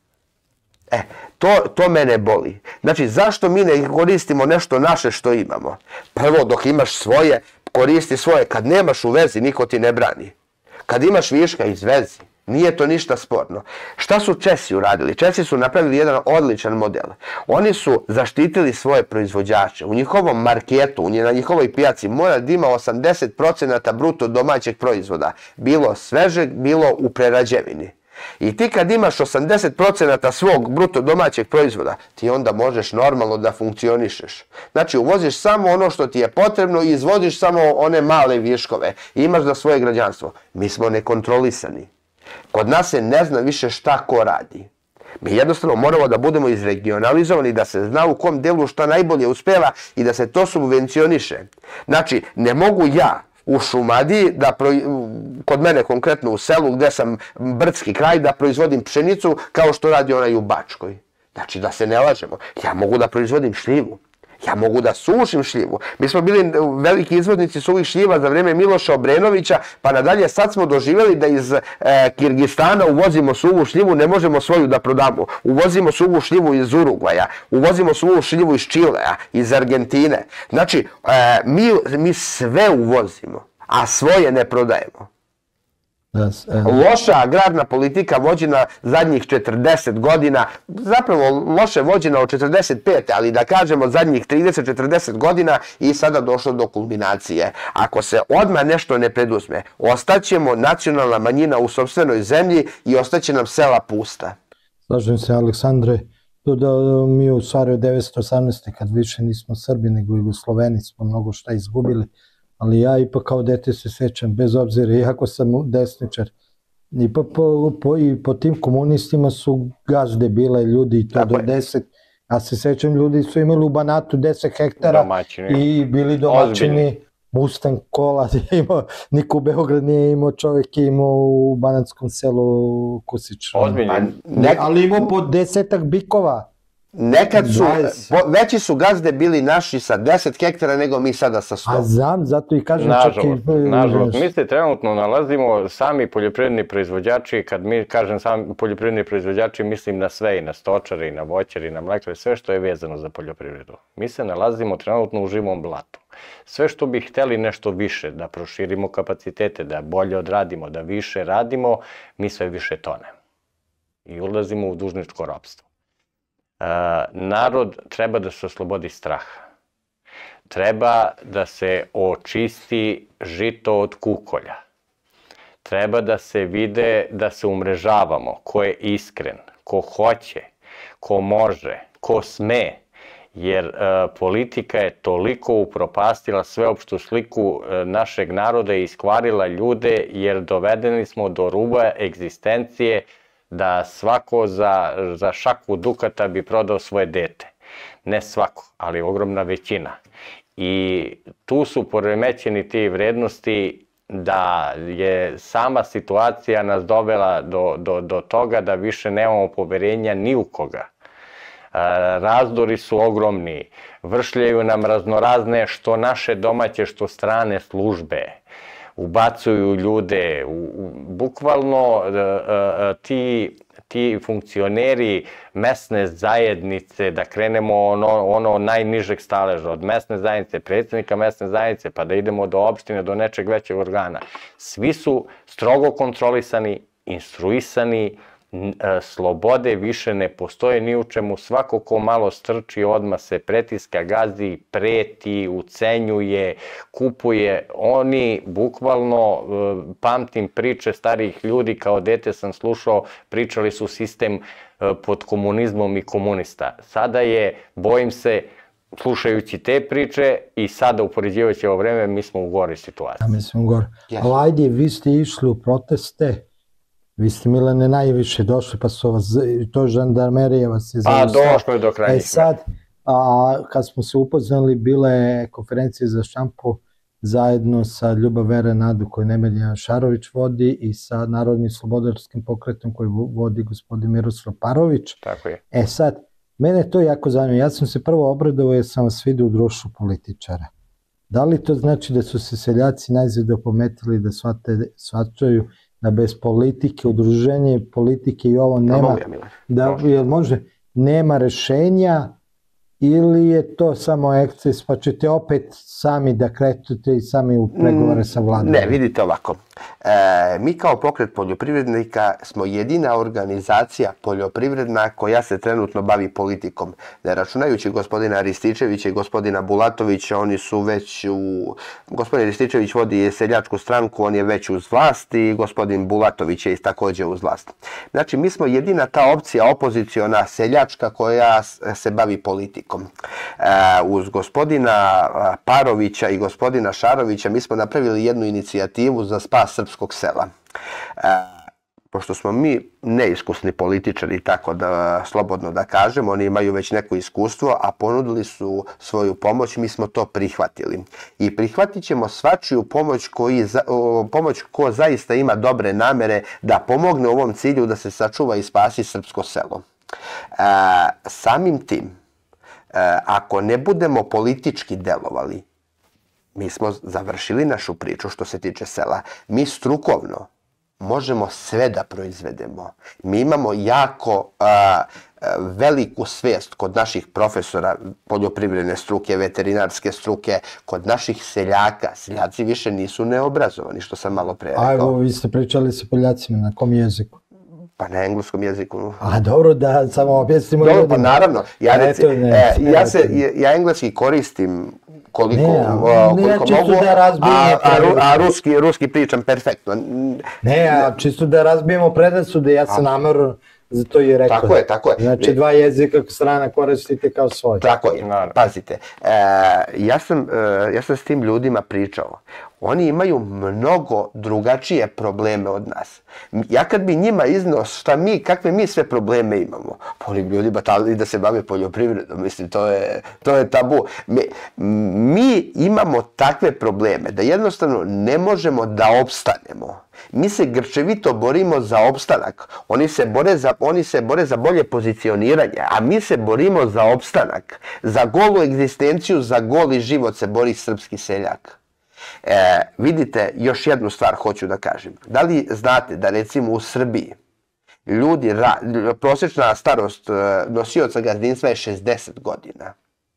E, to, to mene boli. Znači, zašto mi ne koristimo nešto naše što imamo? Prvo, dok imaš svoje, koristi svoje. Kad nemaš u vezi, niko ti ne brani. Kad imaš viška, izvezi. Nije to ništa sporno. Šta su Česi uradili? Česi su napravili jedan odličan model. Oni su zaštitili svoje proizvođače. U njihovom marketu, na njihovoj pijaci mora da ima osamdeset procenata bruto domaćeg proizvoda. Bilo svežeg, bilo u prerađevini. I ti kad imaš osamdeset procenata svog bruto domaćeg proizvoda, ti onda možeš normalno da funkcionišeš. Znači uvoziš samo ono što ti je potrebno i izvoziš samo one male viškove. I imaš za svoje građanstvo. Mi smo nekontrolisani. Kod nas se ne zna više šta ko radi. Mi jednostavno moramo da budemo izregionalizovani, da se zna u kom delu šta najbolje uspeva i da se to subvencioniše. Znači, ne mogu ja u Šumadiji, da pro, kod mene konkretno u selu gdje sam brdski kraj, da proizvodim pšenicu kao što radi onaj u Bačkoj. Znači da se ne lažemo. Ja mogu da proizvodim šljivu. Ja mogu da sušim šljivu. Mi smo bili veliki izvoznici suvih šljiva za vrijeme Miloša Obrenovića, pa nadalje sad smo doživjeli da iz e, Kirgistana uvozimo suvu šljivu, ne možemo svoju da prodamo. Uvozimo suvu šljivu iz Urugvaja, uvozimo suvu šljivu iz Čilea, iz Argentine. Znači, e, mi, mi sve uvozimo, a svoje ne prodajemo. Yes, uh, Loša agrarna politika vođena zadnjih četrdeset godina, zapravo loše vođena od četrdeset pete, ali da kažemo zadnjih trideset do četrdeset godina i sada došlo do kulminacije. Ako se odmah nešto ne preduzme, ostaćemo nacionalna manjina u sopstvenoj zemlji i ostaće nam sela pusta. Slažem se, Aleksandre, to da mi u stvari od devetsto osamnaeste. kad više nismo Srbi nego Jugosloveni smo mnogo šta izgubili, ali ja ipak kao dete se sećam, bez obzira, iako sam desničar, i po, po, po, i po tim komunistima su gazde bile ljudi i to Tako do je. deset. Ja se sećam, ljudi su imali u Banatu deset hektara Domaćini. i bili domaćini. Ozbiljni. Mustang kola je imao, niko u Beograd nije imao, čovjek je imao u banatskom selu Kusić. Ozbiljni. Ne, Ali imao po desetak bikova. nekad su, dvadeset. po- veći su gazde bili naši sa deset hektara nego mi sada sa sto. A znam, zato i kažem čak i... Nažalost, nažalost. Mi se trenutno nalazimo sami poljoprivredni proizvođači, kad mi kažem sami poljoprivredni proizvođači, mislim na sve, i na stočare, i na voćare, i na mlekare, sve što je vezano za poljoprivredu. Mi se nalazimo trenutno u živom blatu. Sve što bi hteli nešto više, da proširimo kapacitete, da bolje odradimo, da više radimo, mi sve više tonemo. I ulazimo u dužničko ropstvo. Uh, narod treba da se oslobodi straha. Treba da se očisti žito od kukolja. Treba da se vide da se umrežavamo, ko je iskren, ko hoće, ko može, ko sme. Jer uh, politika je toliko upropastila sveopštu sliku uh, našeg naroda i iskvarila ljude, jer dovedeni smo do ruba egzistencije da svako za, za šaku dukata bi prodao svoje dete. Ne svako, ali ogromna većina. I tu su poremećeni ti vrednosti da je sama situacija nas dovela do, do, do toga da više nemamo poverenja ni u koga. Razdori su ogromni, vršljaju nam raznorazne što naše domaće, što strane službe. Ubacuju ljude, u, u, bukvalno ti, ti funkcioneri mesne zajednice, da krenemo ono, ono najnižeg staleža, od mesne zajednice, predsjednika mesne zajednice, pa da idemo do opštine, do nečeg većeg organa. Svi su strogo kontrolisani, instruisani, slobode više ne postoje ni u čemu, svako ko malo strči odmah se pretiska, gazi, preti, ucenjuje, kupuje. Oni bukvalno, pamtim priče starijih ljudi, kao dete sam slušao, pričali su sistem pod komunizmom i komunista. Sada je, bojim se, slušajući te priče i sada upoređivajući ovo vreme, mi smo u goroj situaciji. Ja mislim u gore. Yes. Ali ajde, vi ste išli u proteste, vi ste, Milane, najviše došli, pa su vas, to žandarmerija vas je Pa zaustavila. došlo je do krajnjih. E sad, a, kad smo se upoznali, bila je konferencija za štampu zajedno sa Ljubav, Vera, Nadu koju Nemanja Šarović vodi i sa Narodnim slobodarskim pokretom koji vodi gospodin Miroslav Parović. Tako je. E sad, mene to jako zanima. Ja sam se prvo obradovao jer sam vas vidio u društvu političara. Da li to znači da su se seljaci najzad opometili da shvate, shvaćaju da bez politike, udruženje politike i ovo nema, da, jer može, nema rešenja, ili je to samo eksces, pa ćete opet sami da krećete i sami u pregovore sa vladom? Ne, vidite ovako. E, mi kao pokret poljoprivrednika smo jedina organizacija poljoprivredna koja se trenutno bavi politikom. Ne računajući gospodina Rističevića i gospodina Bulatovića, oni su već u... Gospodin Rističević vodi seljačku stranku, on je već uz vlast, i gospodin Bulatović je također uz vlast. Znači, mi smo jedina ta opcija opoziciona seljačka koja se bavi politikom. E, uz gospodina Parovića i gospodina Šarovića mi smo napravili jednu inicijativu za spas srpskog sela. E, pošto smo mi neiskusni političari, tako da slobodno da kažem, oni imaju već neko iskustvo, a ponudili su svoju pomoć, mi smo to prihvatili. I prihvatit ćemo svačiju pomoć, koji, pomoć ko zaista ima dobre namere da pomogne u ovom cilju da se sačuva i spasi srpsko selo. E, samim tim, ako ne budemo politički delovali, mi smo završili našu priču što se tiče sela. Mi strukovno možemo sve da proizvedemo. Mi imamo jako a, veliku svijest kod naših profesora poljoprivredne struke, veterinarske struke, kod naših seljaka. Seljaci više nisu neobrazovani, što sam malo pre rekao. A evo, vi ste pričali sa Poljacima, na kom jeziku? Pa na engleskom jeziku. A dobro, da samo objasnimo ljudima. Dobro, pa naravno. Ja, reci, e, ja, se, ja engleski koristim koliko, ne, o, koliko ne, mogu, da a, a, a ruski, ruski pričam perfektno. Ne, a čisto da razbijemo predrasude, ja sam namerno za to i rekao. Tako je, tako je. Znači dva jezika strana koristite kao svoj. Tako je, pazite. E, ja, sam, e, ja sam s tim ljudima pričao. Oni imaju mnogo drugačije probleme od nas. Ja kad bi njima iznao šta mi, kakve mi sve probleme imamo, pa oni ljudi batali da se bave poljoprivredom, mislim, to je, to je tabu. Mi, mi imamo takve probleme da jednostavno ne možemo da opstanemo. Mi se grčevito borimo za opstanak. Oni se bore za, oni se bore za bolje pozicioniranje, a mi se borimo za opstanak. Za golu egzistenciju, za goli život se bori srpski seljak. E, vidite, još jednu stvar hoću da kažem. Da li znate da recimo u Srbiji ljudi, prosječna starost nosioca gazdinstva je šezdeset godina.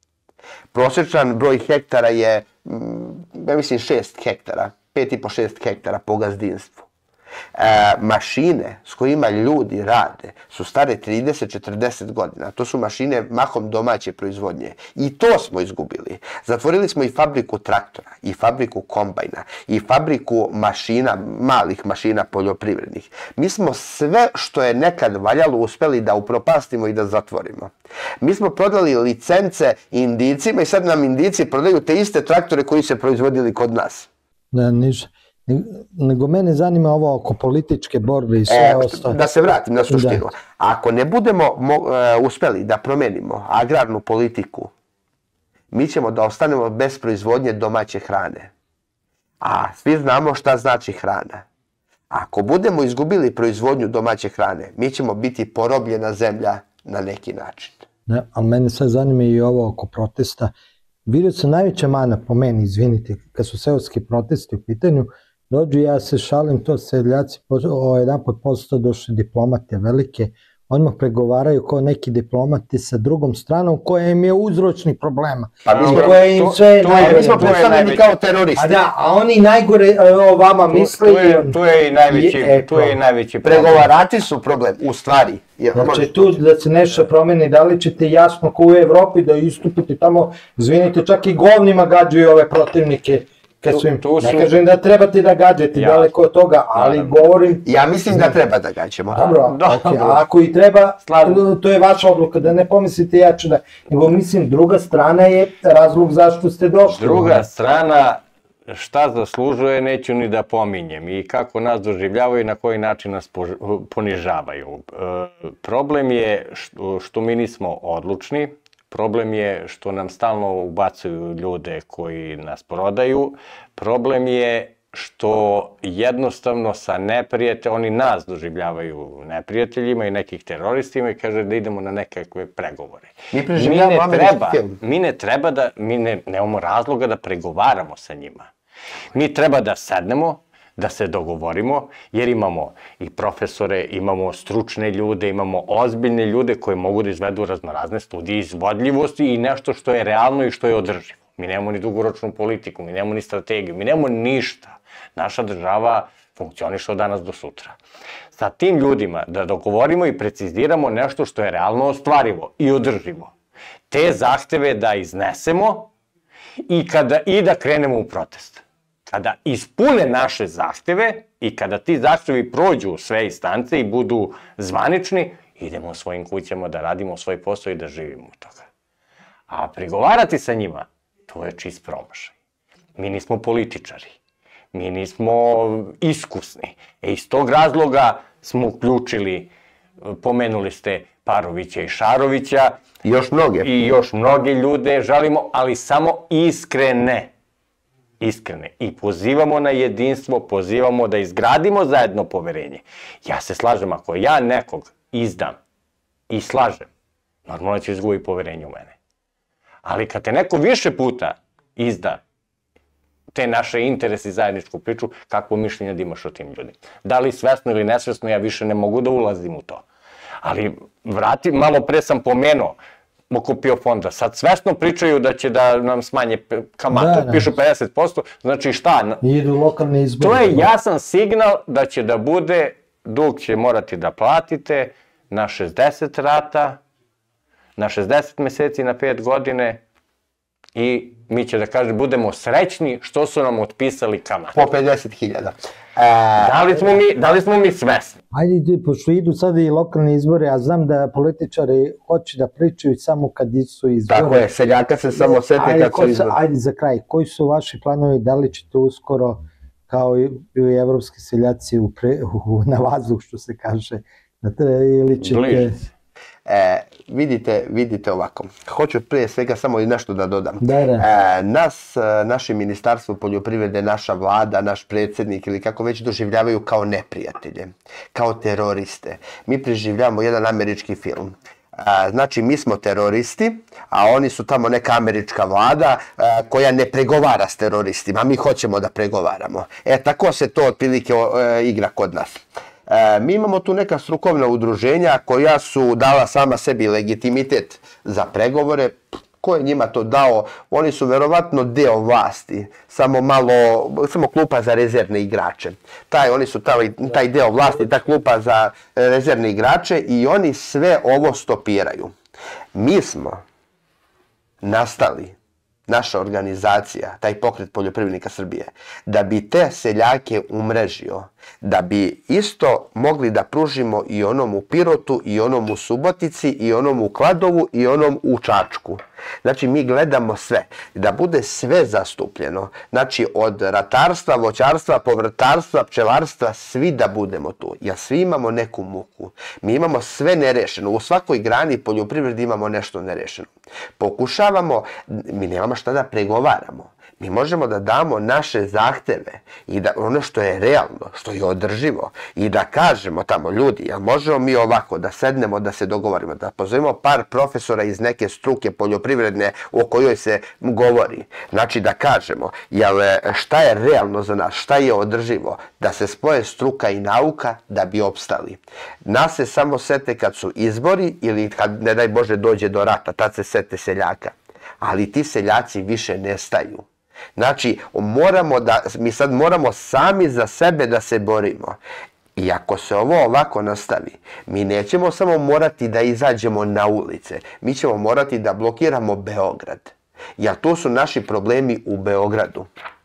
Prosječan broj hektara je, ja mislim, šest hektara, pet i po šest hektara po gazdinstvu. E, mašine s kojima ljudi rade su stare trideset do četrdeset godina. To su mašine mahom domaće proizvodnje. I to smo izgubili. Zatvorili smo i fabriku traktora, i fabriku kombajna, i fabriku mašina, malih mašina poljoprivrednih. Mi smo sve što je nekad valjalo uspeli da upropastimo i da zatvorimo. Mi smo prodali licence Indijcima i sad nam Indijci prodaju te iste traktore koji se proizvodili kod nas. Da, ništa. Nego mene zanima ovo oko političke borbe i sve ostalo. Da se vratim na suštinu. Ako ne budemo uspeli da promenimo agrarnu politiku, mi ćemo da ostanemo bez proizvodnje domaće hrane. A svi znamo šta znači hrana. Ako budemo izgubili proizvodnju domaće hrane, mi ćemo biti porobljena zemlja na neki način. Ne, ali mene sad zanima i ovo oko protesta. Vidio sam najveća mana po meni, izvinite, kad su seoski protesti u pitanju, dođu, ja se šalim, to seljaci jedan pot posto došli diplomate velike, odmah pregovaraju kao neki diplomati sa drugom stranom koja im je uzročnik problema. Pa mi smo predstavljeni kao teroristi. A da, a oni najgore o vama misle. Tu je i najveći problem. Pregovarači su problem, u stvari. Znači tu da se nešto promeni, da li ćete jasno kao u Evropi da istupite tamo, izvinite, čak i govnima gađaju ove protivnike. Ne kažem da trebate da gađate daleko od toga, ali govorim... Ja mislim da treba da gađamo. Dobro, a ako i treba, to je vaša odluka, da ne pomislite ja ću da... Nego mislim, druga strana je razlog zašto ste došli. Druga strana, šta zaslužuje, neću ni da pominjem i kako nas doživljavaju i na koji način nas ponižavaju. Problem je što mi nismo odlučni. Problem je što nam stalno ubacuju ljude koji nas prodaju. Problem je što jednostavno sa neprijateljima, oni nas doživljavaju neprijateljima i nekih teroristima i kaže da idemo na nekakve pregovore. Mi preživljavamo američki film. Mi ne treba da, mi nemamo razloga da pregovaramo sa njima. Mi treba da sednemo, da se dogovorimo, jer imamo i profesore, imamo stručne ljude, imamo ozbiljne ljude koji mogu da izvedu raznorazne studije izvodljivosti i nešto što je realno i što je održivo. Mi nemamo ni dugoročnu politiku, mi nemamo ni strategiju, mi nemamo ništa. Naša država funkcioniše od danas do sutra. Sa tim ljudima da dogovorimo i preciziramo nešto što je realno ostvarivo i održivo. Te zahteve da iznesemo i da krenemo u protest. Kada ispune naše zahteve i kada ti zahtevi prođu sve instance i budu zvanični, idemo u svojim kućama da radimo svoj posao i da živimo od toga. A pregovarati sa njima, to je čist promašaj. Mi nismo političari, mi nismo iskusni. E iz tog razloga smo uključili, pomenuli ste Parovića i Šarovića. I još mnoge. I još mnoge ljude žalimo, ali samo iskrene. Iskrene. I pozivamo na jedinstvo, pozivamo da izgradimo zajedno poverenje. Ja se slažem, ako ja nekog izdam i slažem, normalno će izgubiti poverenje u mene. Ali kad te neko više puta izda te naše interese i zajedničku priču, kakvo mišljenje da imaš o tim ljudima. Da li svesno ili nesvesno, ja više ne mogu da ulazim u to. Ali vrati, malo pre sam pomenuo oko PIO fonda. Sad svesno pričaju da će da nam smanje kamatu, pišu pedeset posto, znači šta? Idu lokalni izbori. To je jasan signal da će da bude, dug će morati da platite na šezdeset rata, na šezdeset meseci, na pet godine, i mi će da kažem, budemo srećni što su nam otpisali kamate. Po pedeset hiljada. Da li smo mi svesni? Ajde, pošto idu sada i lokalni izbori, a znam da političari hoće da pričaju samo kad su izbori. Tako je, seljaka se samo sete kad su izbori. Ajde za kraj, koji su vaši planovi, da li ćete uskoro, kao i evropski seljaci, na vazduh, što se kaže, ili ćete... Vidite, vidite ovako. Hoću prije svega samo i nešto da dodam. Nas, naše ministarstvo poljoprivrede, naša vlada, naš predsjednik ili kako već doživljavaju kao neprijatelje, kao teroriste. Mi preživljavamo jedan američki film. Znači, mi smo teroristi, a oni su tamo neka američka vlada koja ne pregovara s teroristima, a mi hoćemo da pregovaramo. E, tako se to otprilike igra kod nas. Mi imamo tu neka strukovna udruženja koja su dala sama sebi legitimitet za pregovore. Ko je njima to dao? Oni su verovatno deo vlasti, samo malo, samo klupa za rezervne igrače. Taj, oni su taj, taj deo vlasti, ta klupa za rezervne igrače i oni sve ovo stopiraju. Mi smo nastali, naša organizacija, taj pokret poljoprivrednika Srbije, da bi te seljake umrežio, da bi isto mogli da pružimo i onom u Pirotu, i onom u Subotici, i onom u Kladovu, i onom u Čačku. Znači, mi gledamo sve, da bude sve zastupljeno. Znači, od ratarstva, voćarstva, povrtarstva, pčelarstva, svi da budemo tu. Jer svi imamo neku muku. Mi imamo sve nerešeno. U svakoj grani poljoprivredi imamo nešto nerešeno. Pokušavamo, mi nemamo šta da pregovaramo. Mi možemo da damo naše zahteve i da ono što je realno, što je održivo i da kažemo tamo, ljudi, jel možemo mi ovako da sednemo, da se dogovorimo, da pozovemo par profesora iz neke struke poljoprivredne o kojoj se govori. Znači da kažemo, jel šta je realno za nas, šta je održivo, da se spoje struka i nauka da bi opstali. Nas se samo sete kad su izbori ili kad, ne daj Bože, dođe do rata, tad se sete seljaka. Ali ti seljaci više nestaju. Znači, moramo da, mi sad moramo sami za sebe da se borimo. I ako se ovo ovako nastavi, mi nećemo samo morati da izađemo na ulice, mi ćemo morati da blokiramo Beograd. Jer to su naši problemi u Beogradu.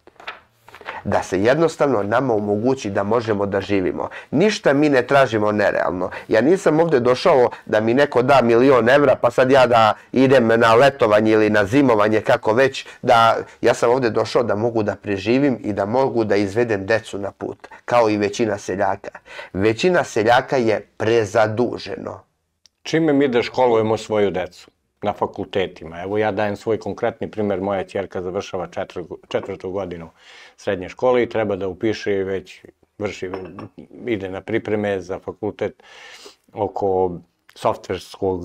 Da se jednostavno nama omogući da možemo da živimo. Ništa mi ne tražimo nerealno. Ja nisam ovdje došao da mi neko da milion evra pa sad ja da idem na letovanje ili na zimovanje, kako već, da ja sam ovdje došao da mogu da preživim i da mogu da izvedem decu na put, kao i većina seljaka. Većina seljaka je prezaduženo. Čime mi da školujemo svoju decu? Na fakultetima. Evo ja dajem svoj konkretni primjer, moja ćerka završava četvrtu godinu srednje škole i treba da upiše i već vrši, ide na pripreme za fakultet oko softverskog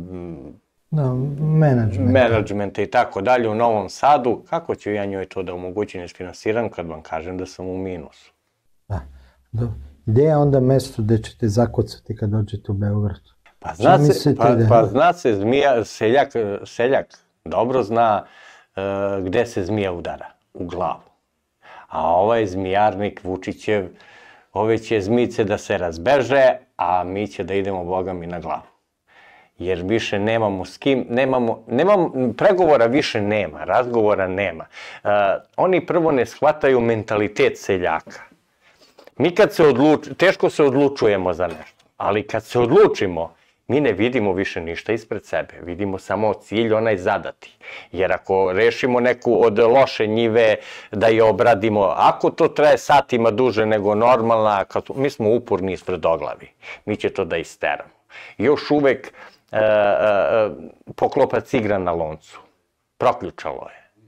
menadžmenta i tako dalje u Novom Sadu. Kako ću ja njoj to da omogućim i isfinansiram kad vam kažem da sam u minusu? Gde je onda mesto gde ćete zakucati kad dođete u Beogradu? Pa zna se, seljak dobro zna gde se zmija udara, u glavu. A ovaj zmijarnik Vučićev, ove će zmice da se razbeže, a mi će da idemo Boga mi na glavu. Jer više nemamo s kim, nemamo, pregovora više nema, razgovora nema. Oni prvo ne shvataju mentalitet seljaka. Mi kad se odlučujemo, teško se odlučujemo za nešto, ali kad se odlučimo, mi ne vidimo više ništa ispred sebe, vidimo samo cilj onaj zadati. Jer ako rešimo neku od loše njive da je obradimo, ako to traje satima duže nego normalna, mi smo uporni ispred oglavi, mi će to da isteramo. Još uvek poklopac igra na loncu, proključalo je.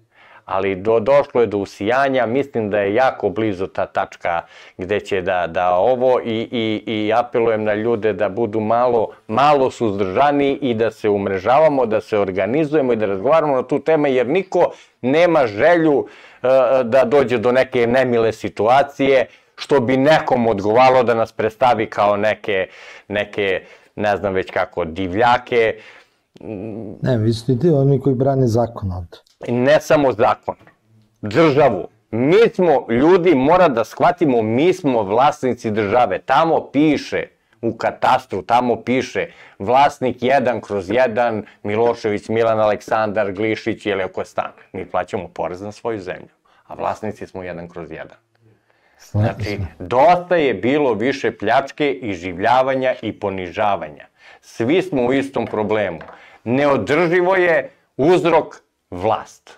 ali do, došlo je do usijanja, mislim da je jako blizu ta tačka gde će da, da ovo i, i, i apelujem na ljude da budu malo, malo suzdržani i da se umrežavamo, da se organizujemo i da razgovaramo na tu temu, jer niko nema želju uh, da dođe do neke nemile situacije, što bi nekom odgovaralo da nas predstavi kao neke, neke, ne znam već kako, divljake. Ne, vi ste ti oni koji brane zakon ovde. Ne samo zakon, državu. Mi smo, ljudi, mora da shvatimo, mi smo vlasnici države. Tamo piše, u katastru, tamo piše vlasnik jedan kroz jedan, Milošević, Milan Aleksandar, Glišić ili oko stan. Mi plaćamo porez na svoju zemlju, a vlasnici smo jedan kroz jedan. Znači, dosta je bilo više pljačke, iživljavanja i ponižavanja. Svi smo u istom problemu. Neodrživo je uzrok vlast.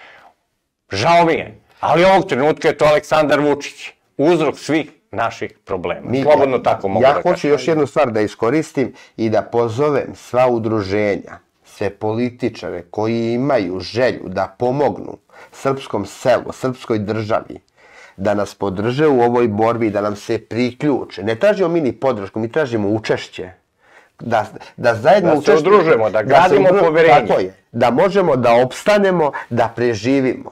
Žao mi je, ali ovog trenutka je to Aleksandar Vučić. Uzrok svih naših problema. Slobodno tako mogu da kažem. Ja hoću još jednu stvar da iskoristim i da pozovem sva udruženja, sve političare koji imaju želju da pomognu srpskom selu, srpskoj državi, da nas podrže u ovoj borbi, da nam se priključe. Ne tražimo mi ni podršku, mi tražimo učešće. Da, da zajedno da se udružemo, da gradimo da poverenje. Tako je, da možemo da opstanemo, da preživimo.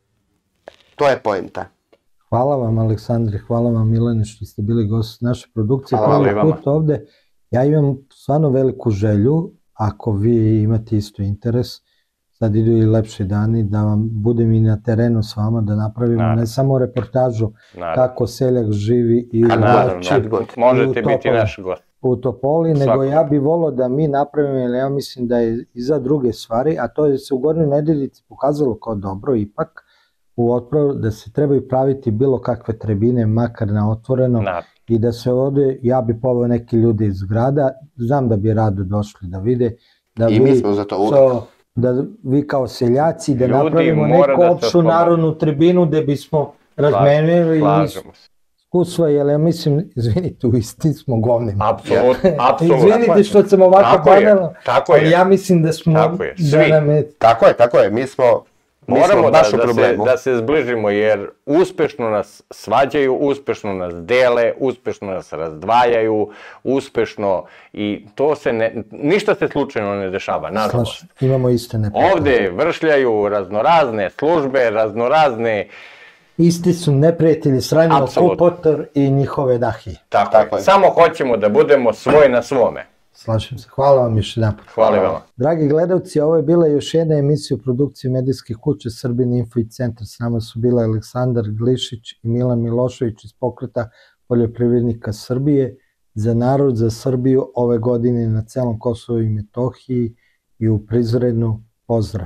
To je poenta. Hvala vam, Aleksandre, hvala vam, Milane, što ste bili gost naše produkcije. Hvala i vama. Ovde. Ja imam stvarno veliku želju, ako vi imate isto interes, sad idu i lepši dani, da vam budem i na terenu s vama, da napravimo ne samo reportažu kako seljak živi i u Goči, možete biti naš gost. U Topoli, nego ja bih volao da mi napravimo, jer ja mislim da je i za druge stvari, a to je se u Gornjoj Nedeljici pokazalo kao dobro ipak, u otpravu da se trebaju praviti bilo kakve tribine, makar na otvoreno, i da se ovde, ja bi poveo neki ljudi iz grada, znam da bi rado došli da vide, da I mi smo za to uvijek. Da vi kao seljaci, da napravimo neku opštu narodnu tribinu gde bismo razmenili iskustva, jer ja mislim, izvinite, u istini smo govnima. Apsolutno, apsolutno. Izvinite što sam ovako banalno, ali ja mislim da smo... Tako je, svi. Tako je, tako je, mi smo... Moramo da se zbližimo, jer uspešno nas svađaju, uspešno nas dele, uspešno nas razdvajaju, uspešno i to se ne, ništa se slučajno ne dešava, nažalost. Imamo iste neprijatelje. Ovde vršljaju raznorazne službe, raznorazne... Isti su neprijatelji, Sranjo Kupotor i njihove dahi. Tako je, samo hoćemo da budemo svoj na svome. Slažem se. Hvala vam još jedan. Hvala vam. Dragi gledalci, ovo je bila još jedna emisija u produkciji medijske kuće Srbin Info i Centar. S nama su bila Aleksandar Glišić i Milan Milošević iz pokreta poljoprivrednika Srbije. Za narod, za Srbiju ove godine na celom Kosovu i Metohiji i u Prizrenu. Pozdrav.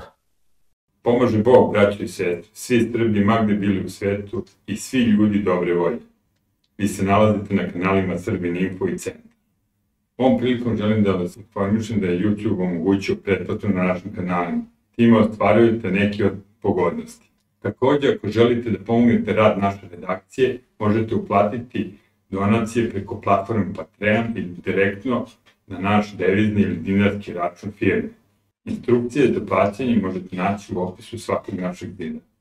Pomože Bog, braćo i sestre, svi Srbi magde bili u svetu i svi ljudi dobre volje. Vi se nalazite na kanalima Srbin Info i Centar. Ovom prilikom želim da vas informišem da je YouTube omogućio pretplatu na našim kanalima. Time ostvarujete neke od pogodnosti. Također, ako želite da pomognete rad naše redakcije, možete uplatiti donacije preko platforme Patreon ili direktno na naš devizni ili dinarski račun firme. Instrukcije za plaćanje možete naći u opisu svakog našeg videa.